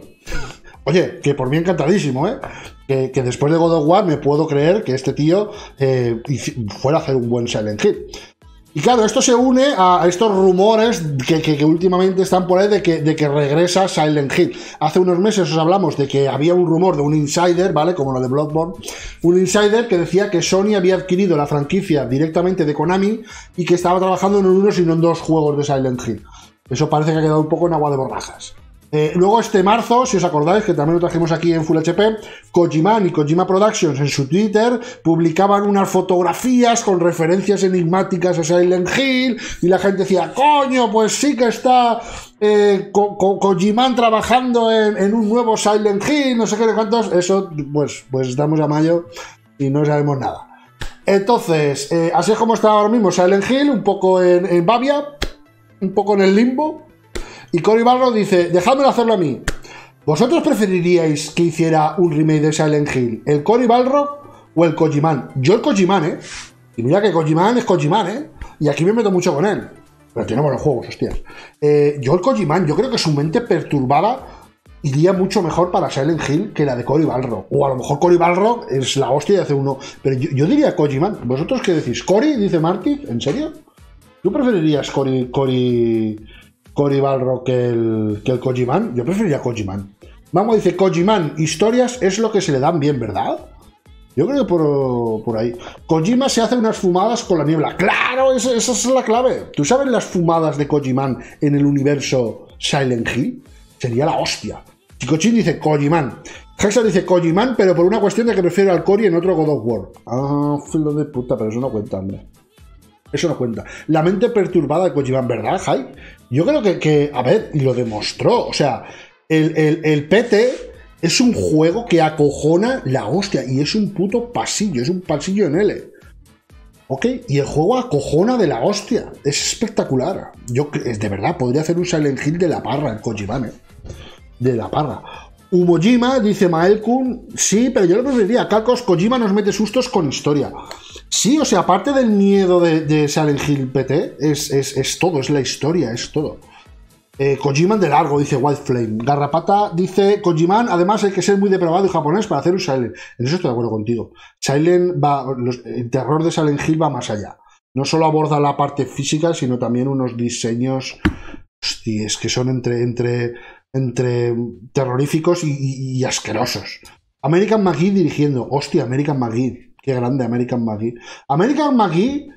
Oye, que por mí encantadísimo, ¿eh? Que, que después de God of War me puedo creer que este tío eh, fuera a hacer un buen Silent Hill. Y claro, esto se une a estos rumores que, que, que últimamente están por ahí de que, de que regresa Silent Hill. Hace unos meses os hablamos de que había un rumor de un insider, ¿vale? Como lo de Bloodborne. Un insider que decía que Sony había adquirido la franquicia directamente de Konami y que estaba trabajando en uno sino en dos juegos de Silent Hill. Eso parece que ha quedado un poco en agua de borrajas. Eh, luego este marzo, si os acordáis, que también lo trajimos aquí en Full H P, Kojiman y Kojima Productions en su Twitter publicaban unas fotografías con referencias enigmáticas a Silent Hill y la gente decía, coño, pues sí que está eh, Ko Ko Kojiman trabajando en, en un nuevo Silent Hill, no sé qué de cuántos. Eso, pues, pues estamos a mayo y no sabemos nada. Entonces, eh, así es como está ahora mismo Silent Hill, un poco en, en Bavia, un poco en el limbo. Y Cory Balrog dice, dejádmelo hacerlo a mí. ¿Vosotros preferiríais que hiciera un remake de Silent Hill el Cory Balrog o el Kojiman? Yo el Kojiman, ¿eh? Y mira que Kojiman es Kojiman, ¿eh? Y aquí me meto mucho con él. Pero tiene buenos juegos, hostias. Eh, yo el Kojiman, yo creo que su mente perturbada iría mucho mejor para Silent Hill que la de Cory Balrog. O a lo mejor Cory Balrog es la hostia y hace uno. Pero yo, yo diría Kojiman. ¿Vosotros qué decís? ¿Cory? Dice Marty. ¿En serio? ¿Tú preferirías Cory... Cory... Cory Balrog que el, que el Kojiman? Yo preferiría Kojiman. Vamos, dice Kojiman, historias es lo que se le dan bien, ¿verdad? Yo creo que por, por ahí. Kojima se hace unas fumadas con la niebla. ¡Claro! Esa, esa es la clave. ¿Tú sabes las fumadas de Kojiman en el universo Silent Hill? Sería la hostia. Chicochin dice Kojiman. Hexer dice Kojiman, pero por una cuestión de que prefiero al Cory en otro God of War. Ah, filo de puta, pero eso no cuenta, hombre. Eso no cuenta. La mente perturbada de Kojiman, ¿verdad, Jai? Yo creo que, que, a ver, y lo demostró. O sea, el, el, el P T es un juego que acojona la hostia. Y es un puto pasillo, es un pasillo en L. ¿Ok? Y el juego acojona de la hostia. Es espectacular. Yo, de verdad, podría hacer un Silent Hill de la parra, el Kojiman, ¿eh? De la parra. Umojima, dice Maelkun, sí, pero yo lo preferiría. Calcos, Kojima nos mete sustos con historia. Sí, o sea, aparte del miedo de, de Silent Hill P T, es, es, es todo, es la historia, es todo. Eh, Kojiman de largo, dice White Flame. Garrapata dice, Kojiman, además hay que ser muy depravado y japonés para hacer un Silent. En eso estoy de acuerdo contigo. Silent va, los, el terror de Silent Hill va más allá. No solo aborda la parte física, sino también unos diseños, hostia, es que son entre, entre, entre terroríficos y, y, y asquerosos. American McGee dirigiendo. Hostia, American McGee. Qué grande American McGee. American McGee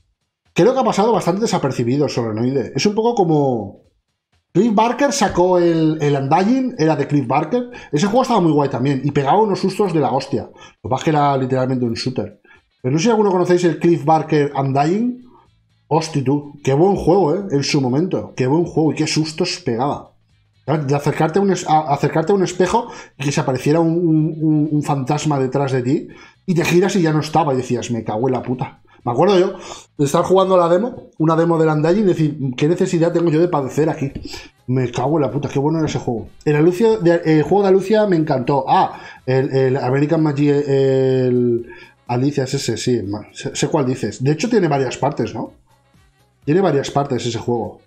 creo que ha pasado bastante desapercibido Solenoide. Es un poco como... Cliff Barker sacó el, el Undying, era de Cliff Barker. Ese juego estaba muy guay también y pegaba unos sustos de la hostia. Lo que pasa es que era literalmente un shooter. Pero no sé si alguno conocéis el Cliff Barker Undying. Hostia tú, qué buen juego, ¿eh? En su momento. Qué buen juego y qué sustos pegaba. De acercarte a un, a acercarte a un espejo y que se apareciera un, un, un fantasma detrás de ti y te giras y ya no estaba y decías, me cago en la puta. Me acuerdo yo de estar jugando a la demo, una demo del Undying, y decir, ¿qué necesidad tengo yo de padecer aquí? Me cago en la puta, qué bueno era ese juego. El, Alucia, de, el juego de Alucia me encantó. Ah, el, el American Magic, el Alicia es ese, sí, sé, sé cuál dices. De hecho tiene varias partes, ¿no? Tiene varias partes ese juego.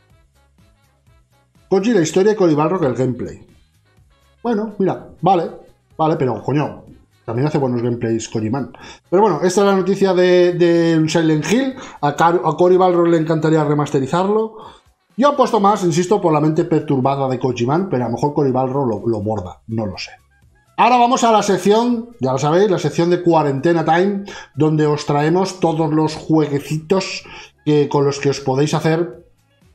Koji, la historia, y Cory Balrog, el gameplay. Bueno, mira, vale, vale, pero coño, también hace buenos gameplays Kojimán. Pero bueno, esta es la noticia de, de Silent Hill. A, Car a Cory Balrog le encantaría remasterizarlo. Yo apuesto más, insisto, por la mente perturbada de Kojimán, pero a lo mejor Cory Balrog lo, lo borda, no lo sé. Ahora vamos a la sección, ya lo sabéis, la sección de Cuarentena Time, donde os traemos todos los jueguecitos que, con los que os podéis hacer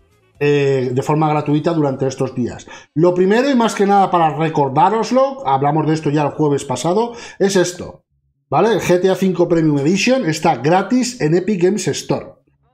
Eh, de forma gratuita durante estos días. Lo primero, y más que nada para recordároslo, hablamos de esto ya el jueves pasado, es esto, ¿vale? El G T A cinco Premium Edition está gratis en Epic Games Store.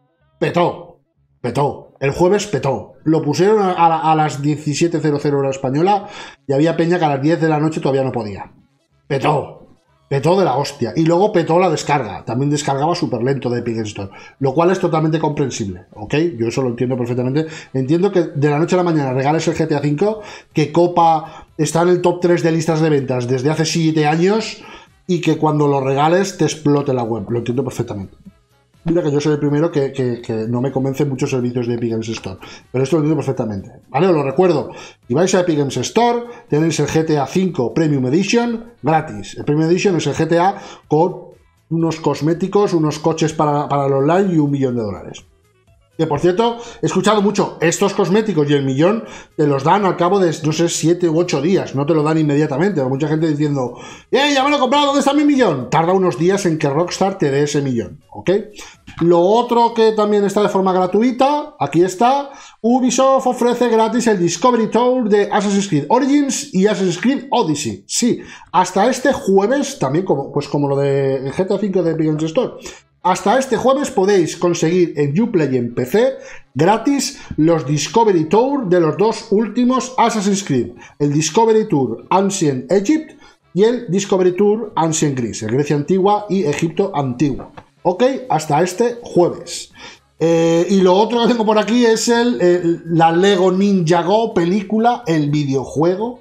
Petó, petó, el jueves petó. Lo pusieron a, a, a las diecisiete cero cero hora española y había peña que a las diez de la noche todavía no podía. Petó. Petó de la hostia. Y luego petó la descarga. También descargaba súper lento de Epic Games Store. Lo cual es totalmente comprensible. ¿Ok? Yo eso lo entiendo perfectamente. Entiendo que de la noche a la mañana regales el G T A cinco, que copa, está en el top tres de listas de ventas desde hace siete años, y que cuando lo regales te explote la web. Lo entiendo perfectamente. Mira que yo soy el primero que, que, que no me convencen muchos servicios de Epic Games Store. Pero esto lo entiendo perfectamente. ¿Vale? Os lo recuerdo. Si vais a Epic Games Store, tenéis el G T A cinco Premium Edition gratis. El Premium Edition es el G T A con unos cosméticos, unos coches para, para el online y un millón de dólares. Que por cierto, he escuchado mucho, estos cosméticos y el millón te los dan al cabo de, no sé, siete u ocho días, no te lo dan inmediatamente. Hay mucha gente diciendo, ¡eh, ya me lo he comprado! ¿Dónde está mi millón? Tarda unos días en que Rockstar te dé ese millón, ¿ok? Lo otro que también está de forma gratuita, aquí está, Ubisoft ofrece gratis el Discovery Tour de Assassin's Creed Origins y Assassin's Creed Odyssey. Sí, hasta este jueves, también como, pues como lo de G T A cinco de Epic Games Store. Hasta este jueves podéis conseguir en Uplay en P C gratis los Discovery Tour de los dos últimos Assassin's Creed. El Discovery Tour Ancient Egypt y el Discovery Tour Ancient Greece, el Grecia Antigua y Egipto Antiguo. Ok, hasta este jueves. Eh, y lo otro que tengo por aquí es el, el, la Lego Ninjago película, el videojuego.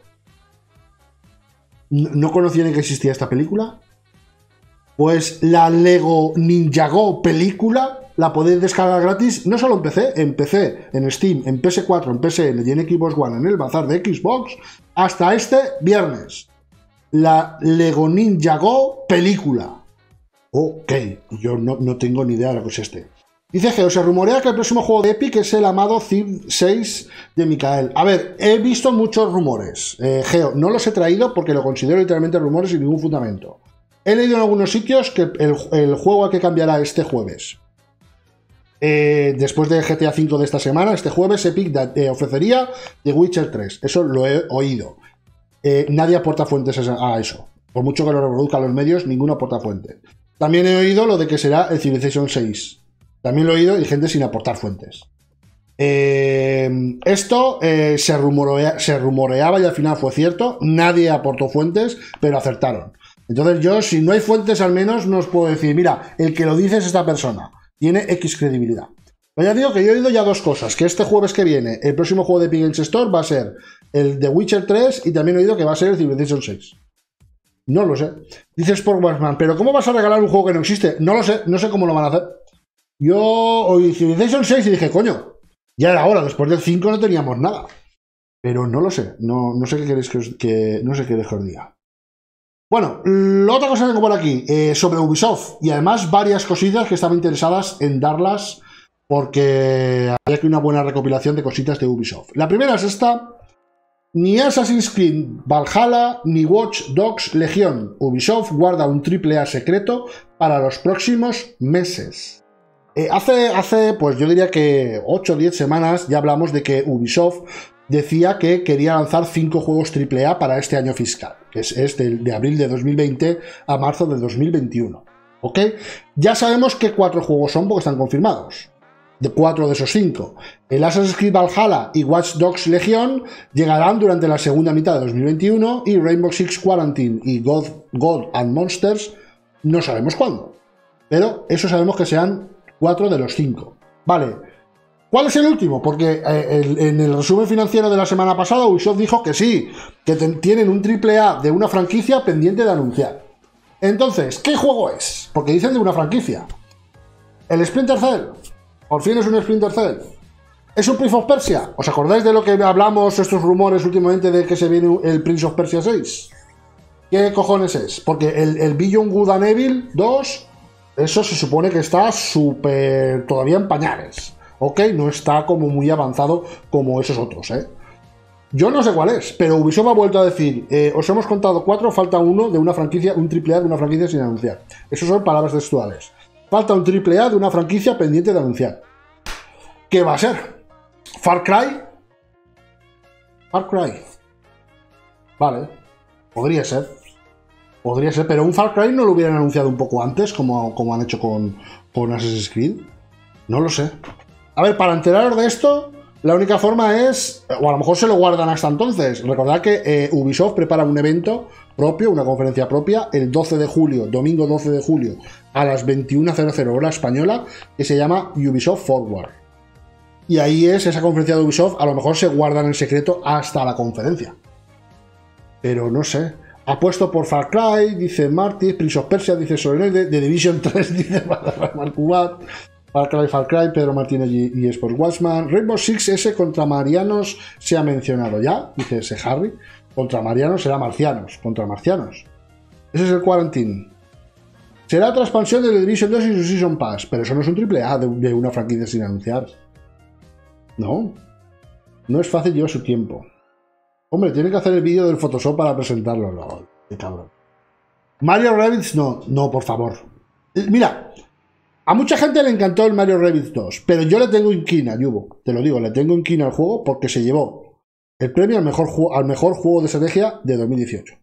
No, no conocía ni que existía esta película. Pues la Lego Ninjago película la podéis descargar gratis, no solo en P C, en P C, en Steam, en P S cuatro, en P S N y en Xbox One, en el bazar de Xbox, hasta este viernes. La Lego Ninjago película. Ok, yo no, no tengo ni idea de lo que es este. Dice Geo, se rumorea que el próximo juego de Epic es el amado Civ seis de Micael. A ver, he visto muchos rumores. Eh, Geo, no los he traído porque lo considero literalmente rumores sin ningún fundamento. He leído en algunos sitios que el, el juego al que cambiará este jueves, eh, después de G T A cinco de esta semana, este jueves Epic da, eh, ofrecería The Witcher tres. Eso lo he oído. Eh, nadie aporta fuentes a eso. Por mucho que lo reproduzcan los medios, ninguno aporta fuentes. También he oído lo de que será el Civilization seis. También lo he oído y gente sin aportar fuentes. Eh, esto eh, se, rumorea, se rumoreaba y al final fue cierto. Nadie aportó fuentes, pero acertaron. Entonces yo, si no hay fuentes, al menos no os puedo decir, mira, el que lo dice es esta persona. Tiene X credibilidad. Pero ya digo que yo he oído ya dos cosas. Que este jueves que viene, el próximo juego de Epic Games Store va a ser el The Witcher tres y también he oído que va a ser el Civilization seis. No lo sé. Dice Sportman, pero ¿cómo vas a regalar un juego que no existe? No lo sé, no sé cómo lo van a hacer. Yo oí Civilization seis y dije, coño, ya era hora, después del cinco no teníamos nada. Pero no lo sé, no, no sé qué queréis que, os, que no sé qué queréis que os diga. Bueno, la otra cosa que tengo por aquí, eh, sobre Ubisoft, y además varias cositas que estaba interesadas en darlas porque hay aquí una buena recopilación de cositas de Ubisoft. La primera es esta: ni Assassin's Creed Valhalla ni Watch Dogs Legion. Ubisoft guarda un triple A secreto para los próximos meses. Eh, hace, hace, pues yo diría que ocho o diez semanas ya hablamos de que Ubisoft decía que quería lanzar cinco juegos triple A para este año fiscal, que es, es de, de abril de dos mil veinte a marzo de dos mil veintiuno. ¿Ok? Ya sabemos que cuatro juegos son porque están confirmados. de cuatro de esos cinco. El Assassin's Creed Valhalla y Watch Dogs Legion llegarán durante la segunda mitad de dos mil veintiuno y Rainbow Six Quarantine y God, God and Monsters no sabemos cuándo. Pero eso sabemos que sean cuatro de los cinco. Vale. ¿Cuál es el último? Porque eh, el, en el resumen financiero de la semana pasada Ubisoft dijo que sí, que ten, tienen un triple A de una franquicia pendiente de anunciar. Entonces, ¿qué juego es? Porque dicen de una franquicia. ¿El Splinter Cell? ¿Por fin es un Splinter Cell? ¿Es un Prince of Persia? ¿Os acordáis de lo que hablamos, estos rumores últimamente de que se viene el Prince of Persia seis? ¿Qué cojones es? Porque el, el Beyond Good and Evil dos, eso se supone que está súper todavía en pañales. Ok, no está como muy avanzado como esos otros, ¿eh? Yo no sé cuál es, pero Ubisoft ha vuelto a decir, eh, os hemos contado cuatro, falta uno de una franquicia, un triple A de una franquicia sin anunciar. Esas son palabras textuales. Falta un triple A de una franquicia pendiente de anunciar. ¿Qué va a ser? ¿Far Cry? Far Cry. Vale, podría ser. Podría ser, pero un Far Cry no lo hubieran anunciado un poco antes, como, como han hecho con, con Assassin's Creed. No lo sé. A ver, para enteraros de esto, la única forma es, o a lo mejor se lo guardan hasta entonces. Recordad que eh, Ubisoft prepara un evento propio, una conferencia propia, el doce de julio, domingo doce de julio, a las veintiuna cero hora española, que se llama Ubisoft Forward. Y ahí es esa conferencia de Ubisoft, a lo mejor se guardan en secreto hasta la conferencia. Pero no sé. Apuesto por Far Cry, dice Marty, Prince of Persia, dice Sorenel, The Division tres, dice Marcubat. Far Cry, Far Cry, Pedro Martínez y, y Sports Watchman. Rainbow Six S contra Marianos se ha mencionado ya, dice ese Harry. Contra Marianos será Marcianos, contra Marcianos. Ese es el Quarantine. Será otra expansión de The Division dos y su Season Pass, pero eso no es un triple A de, de una franquicia sin anunciar. No. No es fácil, lleva su tiempo. Hombre, tiene que hacer el vídeo del Photoshop para presentarlo. No, qué cabrón. Mario Rabbids, no, no, por favor. Mira. A mucha gente le encantó el Mario Rabbids dos, pero yo le tengo inquina, Yubo, te lo digo, le tengo inquina al juego porque se llevó el premio al mejor, al mejor juego de estrategia de dos mil dieciocho.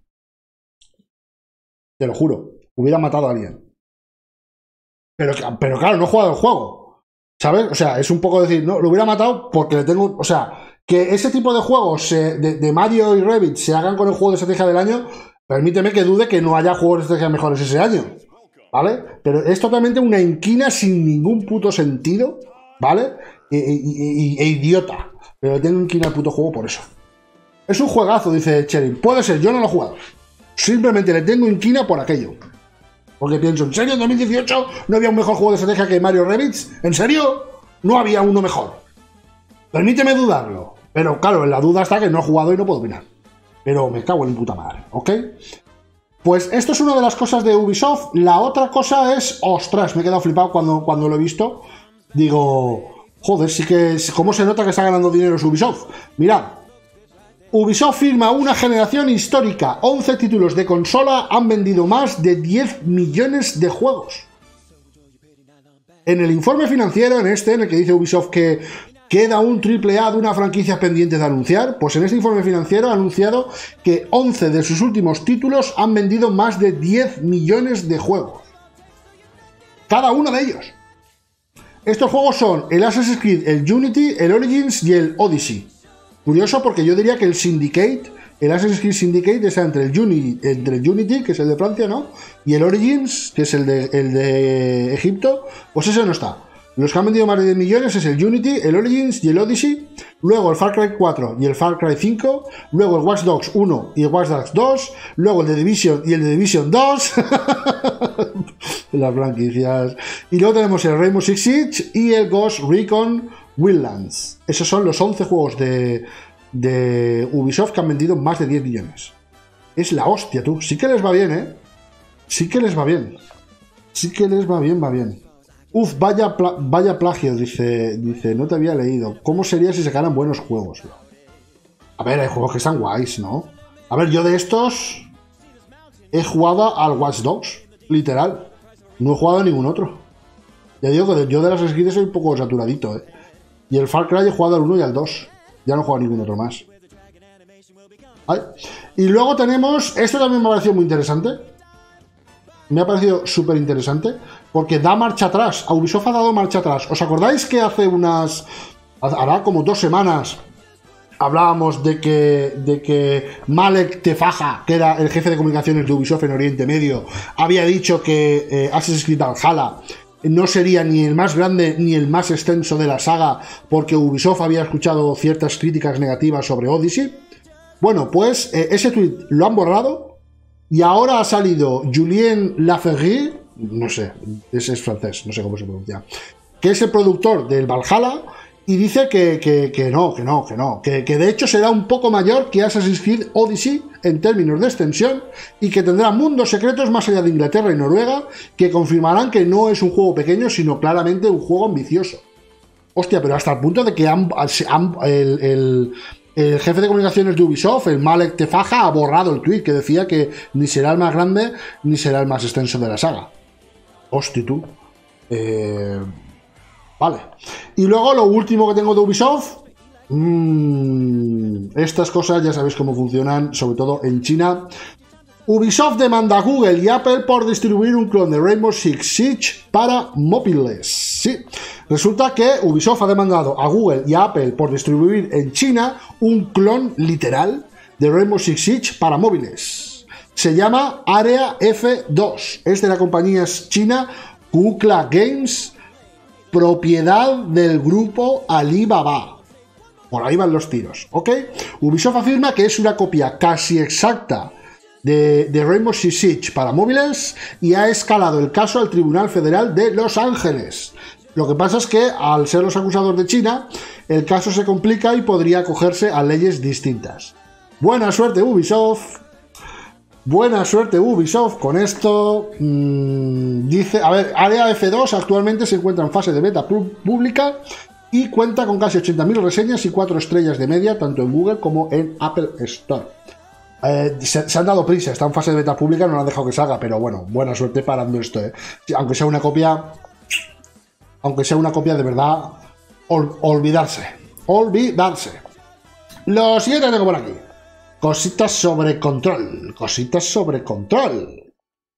Te lo juro, hubiera matado a alguien. Pero, pero claro, no he jugado el juego, ¿sabes? O sea, es un poco decir, no, lo hubiera matado porque le tengo, o sea, que ese tipo de juegos eh, de, de Mario y Rabbids se hagan con el juego de estrategia del año, permíteme que dude que no haya juegos de estrategia mejores ese año. ¿Vale? Pero es totalmente una inquina sin ningún puto sentido, ¿vale? E, e, e, e idiota. Pero le tengo inquina al puto juego por eso. Es un juegazo, dice Cherin. Puede ser, yo no lo he jugado. Simplemente le tengo inquina por aquello. Porque pienso, ¿en serio en dos mil dieciocho no había un mejor juego de estrategia que Mario Rabbids? ¿En serio? No había uno mejor. Permíteme dudarlo. Pero claro, en la duda está que no he jugado y no puedo opinar. Pero me cago en puta madre, ¿ok? Pues esto es una de las cosas de Ubisoft. La otra cosa es, ostras, me he quedado flipado cuando, cuando lo he visto. Digo, joder, sí que, ¿cómo se nota que está ganando dinero Ubisoft? Mirad, Ubisoft firma una generación histórica. once títulos de consola han vendido más de diez millones de juegos. En el informe financiero, en este, en el que dice Ubisoft que queda un triple A de una franquicia pendiente de anunciar, pues en este informe financiero ha anunciado que once de sus últimos títulos han vendido más de diez millones de juegos. Cada uno de ellos. Estos juegos son el Assassin's Creed, el Unity, el Origins y el Odyssey. Curioso porque yo diría que el Syndicate, el Assassin's Creed Syndicate está entre el Unity, entre el Unity, que es el de Francia, ¿no? Y el Origins, que es el de, el de Egipto, pues ese no está. Los que han vendido más de diez millones es el Unity, el Origins y el Odyssey, luego el Far Cry cuatro y el Far Cry cinco, luego el Watch Dogs uno y el Watch Dogs dos, luego el The Division y el The Division dos, las franquicias, y luego tenemos el Rainbow Six Siege y el Ghost Recon Wildlands. Esos son los once juegos de, de Ubisoft que han vendido más de diez millones. Es la hostia, tú. Sí que les va bien, ¿eh? Sí que les va bien. Sí que les va bien, va bien. Uf, vaya, pla vaya plagio, dice, dice, no te había leído. ¿Cómo sería si sacaran buenos juegos? A ver, hay juegos que están guays, ¿no? A ver, yo de estos he jugado al Watch Dogs, literal. No he jugado a ningún otro. Ya digo que yo de las skins soy un poco saturadito, ¿eh? Y el Far Cry he jugado al uno y al dos. Ya no he jugado a ningún otro más. Ay. Y luego tenemos, esto también me ha parecido muy interesante. me ha parecido súper interesante porque da marcha atrás. A Ubisoft ha dado marcha atrás. ¿Os acordáis que hace unas... hará como dos semanas hablábamos de que, de que Malek Tefaja, que era el jefe de comunicaciones de Ubisoft en Oriente Medio, había dicho que eh, Assassin's Creed Valhalla no sería ni el más grande ni el más extenso de la saga porque Ubisoft había escuchado ciertas críticas negativas sobre Odyssey? Bueno, pues eh, ese tweet lo han borrado y ahora ha salido Julien Laferrie, no sé, ese es francés, no sé cómo se pronuncia, que es el productor del Valhalla, y dice que, que, que no, que no, que no, que, que de hecho será un poco mayor que Assassin's Creed Odyssey en términos de extensión y que tendrá mundos secretos más allá de Inglaterra y Noruega que confirmarán que no es un juego pequeño, sino claramente un juego ambicioso. Hostia, pero hasta el punto de que han, han, el, el, el jefe de comunicaciones de Ubisoft, el Malek Tefaja, ha borrado el tweet que decía que ni será el más grande ni será el más extenso de la saga. Hostia, tú. Eh... Vale. Y luego lo último que tengo de Ubisoft. Mmm, estas cosas ya sabéis cómo funcionan, sobre todo en China. Ubisoft demanda a Google y Apple por distribuir un clon de Rainbow Six Siege para móviles. Sí. Resulta que Ubisoft ha demandado a Google y a Apple por distribuir en China un clon literal de Rainbow Six Siege para móviles. Se llama Area F dos. Es de la compañía china Kukla Games, propiedad del grupo Alibaba. Por ahí van los tiros, ¿ok? Ubisoft afirma que es una copia casi exacta de, de Rainbow Six Siege para móviles y ha escalado el caso al Tribunal Federal de Los Ángeles. Lo que pasa es que, al ser los acusados de China, el caso se complica y podría acogerse a leyes distintas. Buena suerte, Ubisoft. Buena suerte Ubisoft con esto. Mmm, dice, a ver, Area F dos actualmente se encuentra en fase de beta pública y cuenta con casi ochenta mil reseñas y cuatro estrellas de media tanto en Google como en Apple Store. Eh, se, se han dado prisa, está en fase de beta pública, no lo han dejado que salga, pero bueno, buena suerte parando esto, eh. Aunque sea una copia, aunque sea una copia de verdad, ol, olvidarse, olvidarse. Lo siguiente tengo por aquí. Cositas sobre Control, cositas sobre Control.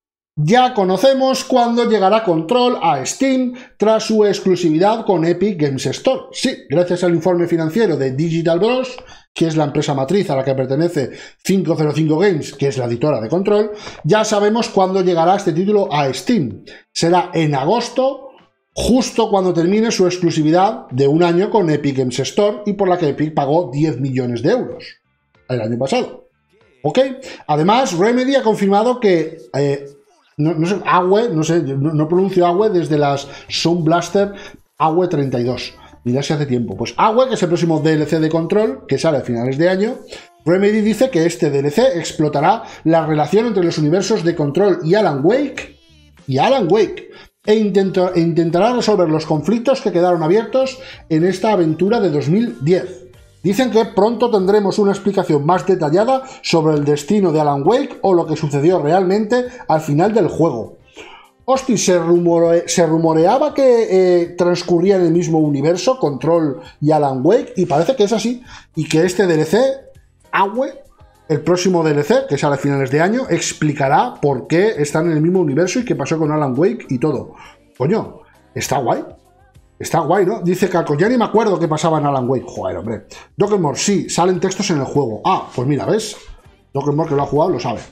Ya conocemos cuándo llegará Control a Steam tras su exclusividad con Epic Games Store. Sí, gracias al informe financiero de Digital Bros, que es la empresa matriz a la que pertenece quinientos cinco Games, que es la editora de Control, ya sabemos cuándo llegará este título a Steam. Será en agosto, justo cuando termine su exclusividad de un año con Epic Games Store y por la que Epic pagó diez millones de euros. El año pasado, ¿ok? Además, Remedy ha confirmado que eh, no, no sé, A W E, no sé, no, no pronuncio A W E desde las Sound Blaster A W E treinta y dos, mirad si hace tiempo. Pues A W E, que es el próximo D L C de Control, que sale a finales de año, Remedy dice que este D L C explotará la relación entre los universos de Control y Alan Wake, y Alan Wake, e, intento, e intentará resolver los conflictos que quedaron abiertos en esta aventura de dos mil diez. Dicen que pronto tendremos una explicación más detallada sobre el destino de Alan Wake o lo que sucedió realmente al final del juego. Hostia, se, rumore, se rumoreaba que eh, transcurría en el mismo universo Control y Alan Wake, y parece que es así, y que este D L C, A W E, el próximo D L C, que sale a finales de año, explicará por qué están en el mismo universo y qué pasó con Alan Wake y todo. Coño, está guay. Está guay, ¿no? Dice Calco, ya ni me acuerdo qué pasaba en Alan Wake. Joder, hombre. Dockemore, sí, salen textos en el juego. Ah, pues mira, ¿ves? Dockemore, que lo ha jugado, lo sabe.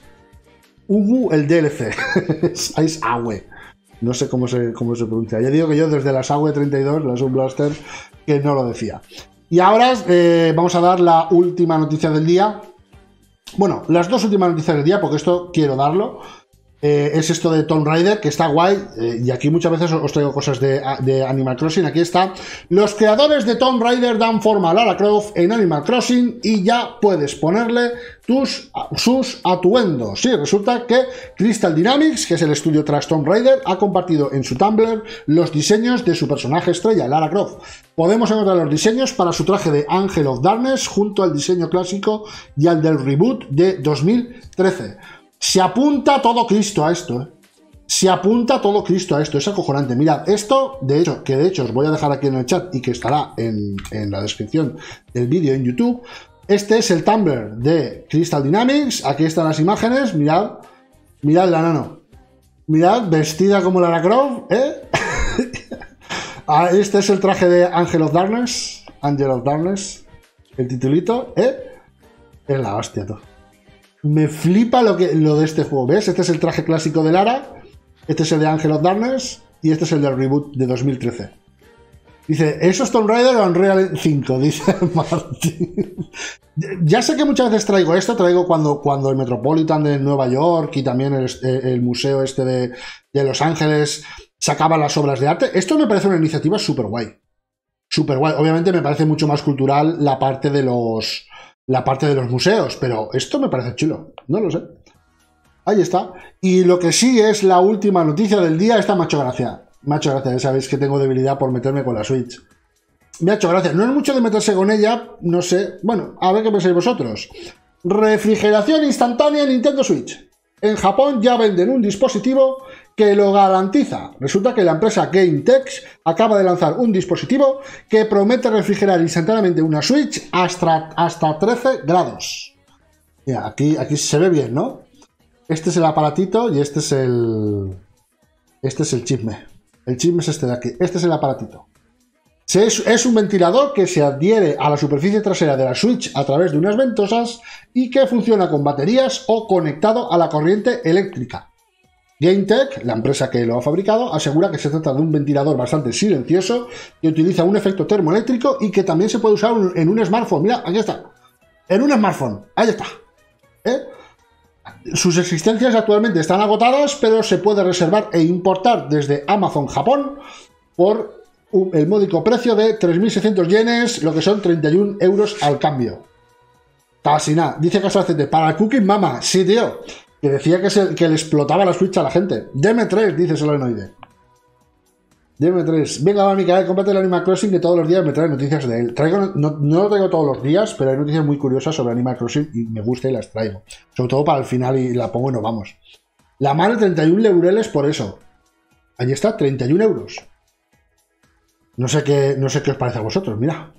Ugu, el D L C. Es A W E. No sé cómo se, cómo se pronuncia. Ya digo que yo desde las A W E treinta y dos, las Sound Blaster, que no lo decía. Y ahora eh, vamos a dar la última noticia del día. Bueno, las dos últimas noticias del día, porque esto quiero darlo. Eh, es esto de Tomb Raider, que está guay, eh, y aquí muchas veces os traigo cosas de, de Animal Crossing. Aquí está: los creadores de Tomb Raider dan forma a Lara Croft en Animal Crossing y ya puedes ponerle tus, sus atuendos. Sí, resulta que Crystal Dynamics, que es el estudio tras Tomb Raider, ha compartido en su Tumblr los diseños de su personaje estrella, Lara Croft. Podemos encontrar los diseños para su traje de Angel of Darkness junto al diseño clásico y al del reboot de dos mil trece. Se apunta todo Cristo a esto, ¿eh? Se apunta todo Cristo a esto, es acojonante. Mirad, esto, de hecho, que de hecho os voy a dejar aquí en el chat y que estará en, en la descripción del vídeo en YouTube. Este es el Tumblr de Crystal Dynamics, aquí están las imágenes, mirad, mirad la nano. Mirad, vestida como Lara Croft, ¿eh? Ah, este es el traje de Angel of Darkness. Angel of Darkness. El titulito, ¿eh? Es la hostia, tú. Me flipa lo, que, lo de este juego, ¿ves? Este es el traje clásico de Lara. Este es el de Angel of Darkness. Y este es el del reboot de dos mil trece. Dice, ¿eso es Tomb Raider o Unreal cinco? Dice Martín. Ya sé que muchas veces traigo esto. Traigo cuando, cuando el Metropolitan de Nueva York y también el, el museo este de, de Los Ángeles sacaban las obras de arte. Esto me parece una iniciativa súper guay. Súper guay. Obviamente me parece mucho más cultural la parte de los... la parte de los museos, pero esto me parece chulo. No lo sé. Ahí está. Y lo que sí es la última noticia del día, esta me ha hecho gracia. Me ha hecho gracia, ya sabéis que tengo debilidad por meterme con la Switch. Me ha hecho gracia. No es mucho de meterse con ella, no sé. Bueno, a ver qué pensáis vosotros. Refrigeración instantánea en Nintendo Switch. En Japón ya venden un dispositivo que lo garantiza. Resulta que la empresa GameTech acaba de lanzar un dispositivo que promete refrigerar instantáneamente una Switch hasta, hasta trece grados. Mira, aquí, aquí se ve bien, ¿no? Este es el aparatito y este es el... Este es el chisme. El chisme es este de aquí. Este es el aparatito. Es, es un ventilador que se adhiere a la superficie trasera de la Switch a través de unas ventosas y que funciona con baterías o conectado a la corriente eléctrica. GameTech, la empresa que lo ha fabricado, asegura que se trata de un ventilador bastante silencioso que utiliza un efecto termoeléctrico y que también se puede usar en un smartphone. Mira, aquí está. En un smartphone. Ahí está. ¿Eh? Sus existencias actualmente están agotadas, pero se puede reservar e importar desde Amazon Japón por el módico precio de tres mil seiscientos yenes, lo que son treinta y un euros al cambio. Casi nada. Dice Casalcete, para el Cooking Mama. Sí, tío. Que decía que, se, que le explotaba la Switch a la gente. D M tres, dice Solenoide. D M tres. Venga, va, Micael, cómprate el Animal Crossing, que todos los días me trae noticias de él. Traigo, no, no lo traigo todos los días, pero hay noticias muy curiosas sobre Animal Crossing y me gusta y las traigo. Sobre todo para el final y la pongo y nos vamos. La madre, treinta y un laureles por eso. Ahí está, treinta y un euros. No sé qué, no sé qué os parece a vosotros, mira.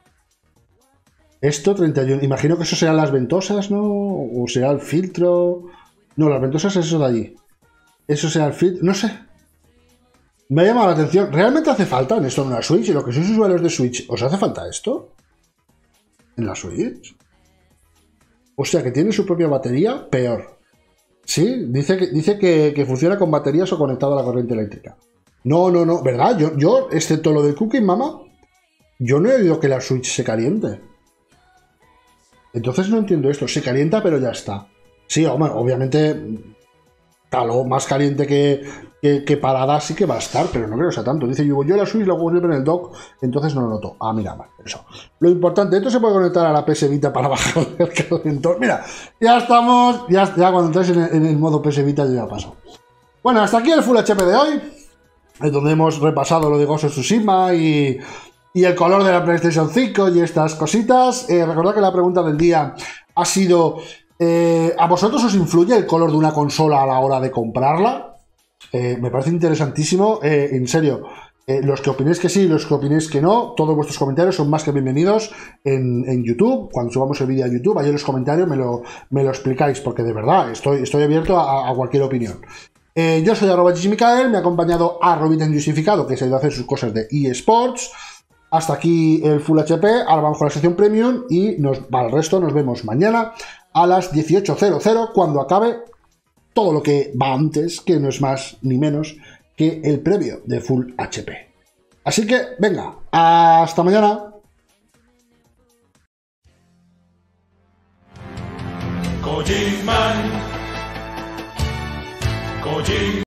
Esto, treinta y uno. Imagino que eso serán las ventosas, ¿no? O será el filtro. No, las ventosas es eso de allí. Eso será el filtro. No sé. Me ha llamado la atención. ¿Realmente hace falta en esto en una Switch? Y lo que sois usuarios de Switch, ¿os hace falta esto? ¿En la Switch? O sea, que tiene su propia batería, peor. Sí, dice que, dice que, que funciona con baterías o conectado a la corriente eléctrica. No, no, no, ¿verdad? Yo, yo, excepto lo del Cooking Mama, yo no he oído que la Switch se caliente. Entonces no entiendo esto. Se calienta, pero ya está. Sí, hombre, obviamente, calor más caliente que, que, que parada sí que va a estar, pero no creo que sea tanto. Dice, yo, yo la Switch la juego siempre en el dock, entonces no lo noto. Ah, mira, vale, eso. Lo importante, esto se puede conectar a la P S Vita para bajar el calentón. Mira, ya estamos, ya, ya cuando entráis en el, en el modo P S Vita ya paso. Bueno, hasta aquí el Full H P de hoy, en donde hemos repasado lo de Ghost of Tsushima y... y el color de la PlayStation cinco y estas cositas. Eh, recordad que la pregunta del día ha sido, eh, ¿a vosotros os influye el color de una consola a la hora de comprarla? Eh, me parece interesantísimo, eh, en serio. Eh, los que opinéis que sí, los que opinéis que no, todos vuestros comentarios son más que bienvenidos en, en YouTube. Cuando subamos el vídeo a YouTube, ahí en los comentarios me lo, me lo explicáis, porque de verdad estoy, estoy abierto a, a cualquier opinión. Eh, yo soy arroba Micael, me ha acompañado a Robin Justificado, que se ha ido a hacer sus cosas de eSports. Hasta aquí el Full H P, ahora vamos con la sección Premium y nos, para el resto nos vemos mañana a las dieciocho cero cero cuando acabe todo lo que va antes, que no es más ni menos que el previo de Full H P. Así que, venga, hasta mañana. Kojima. Kojima.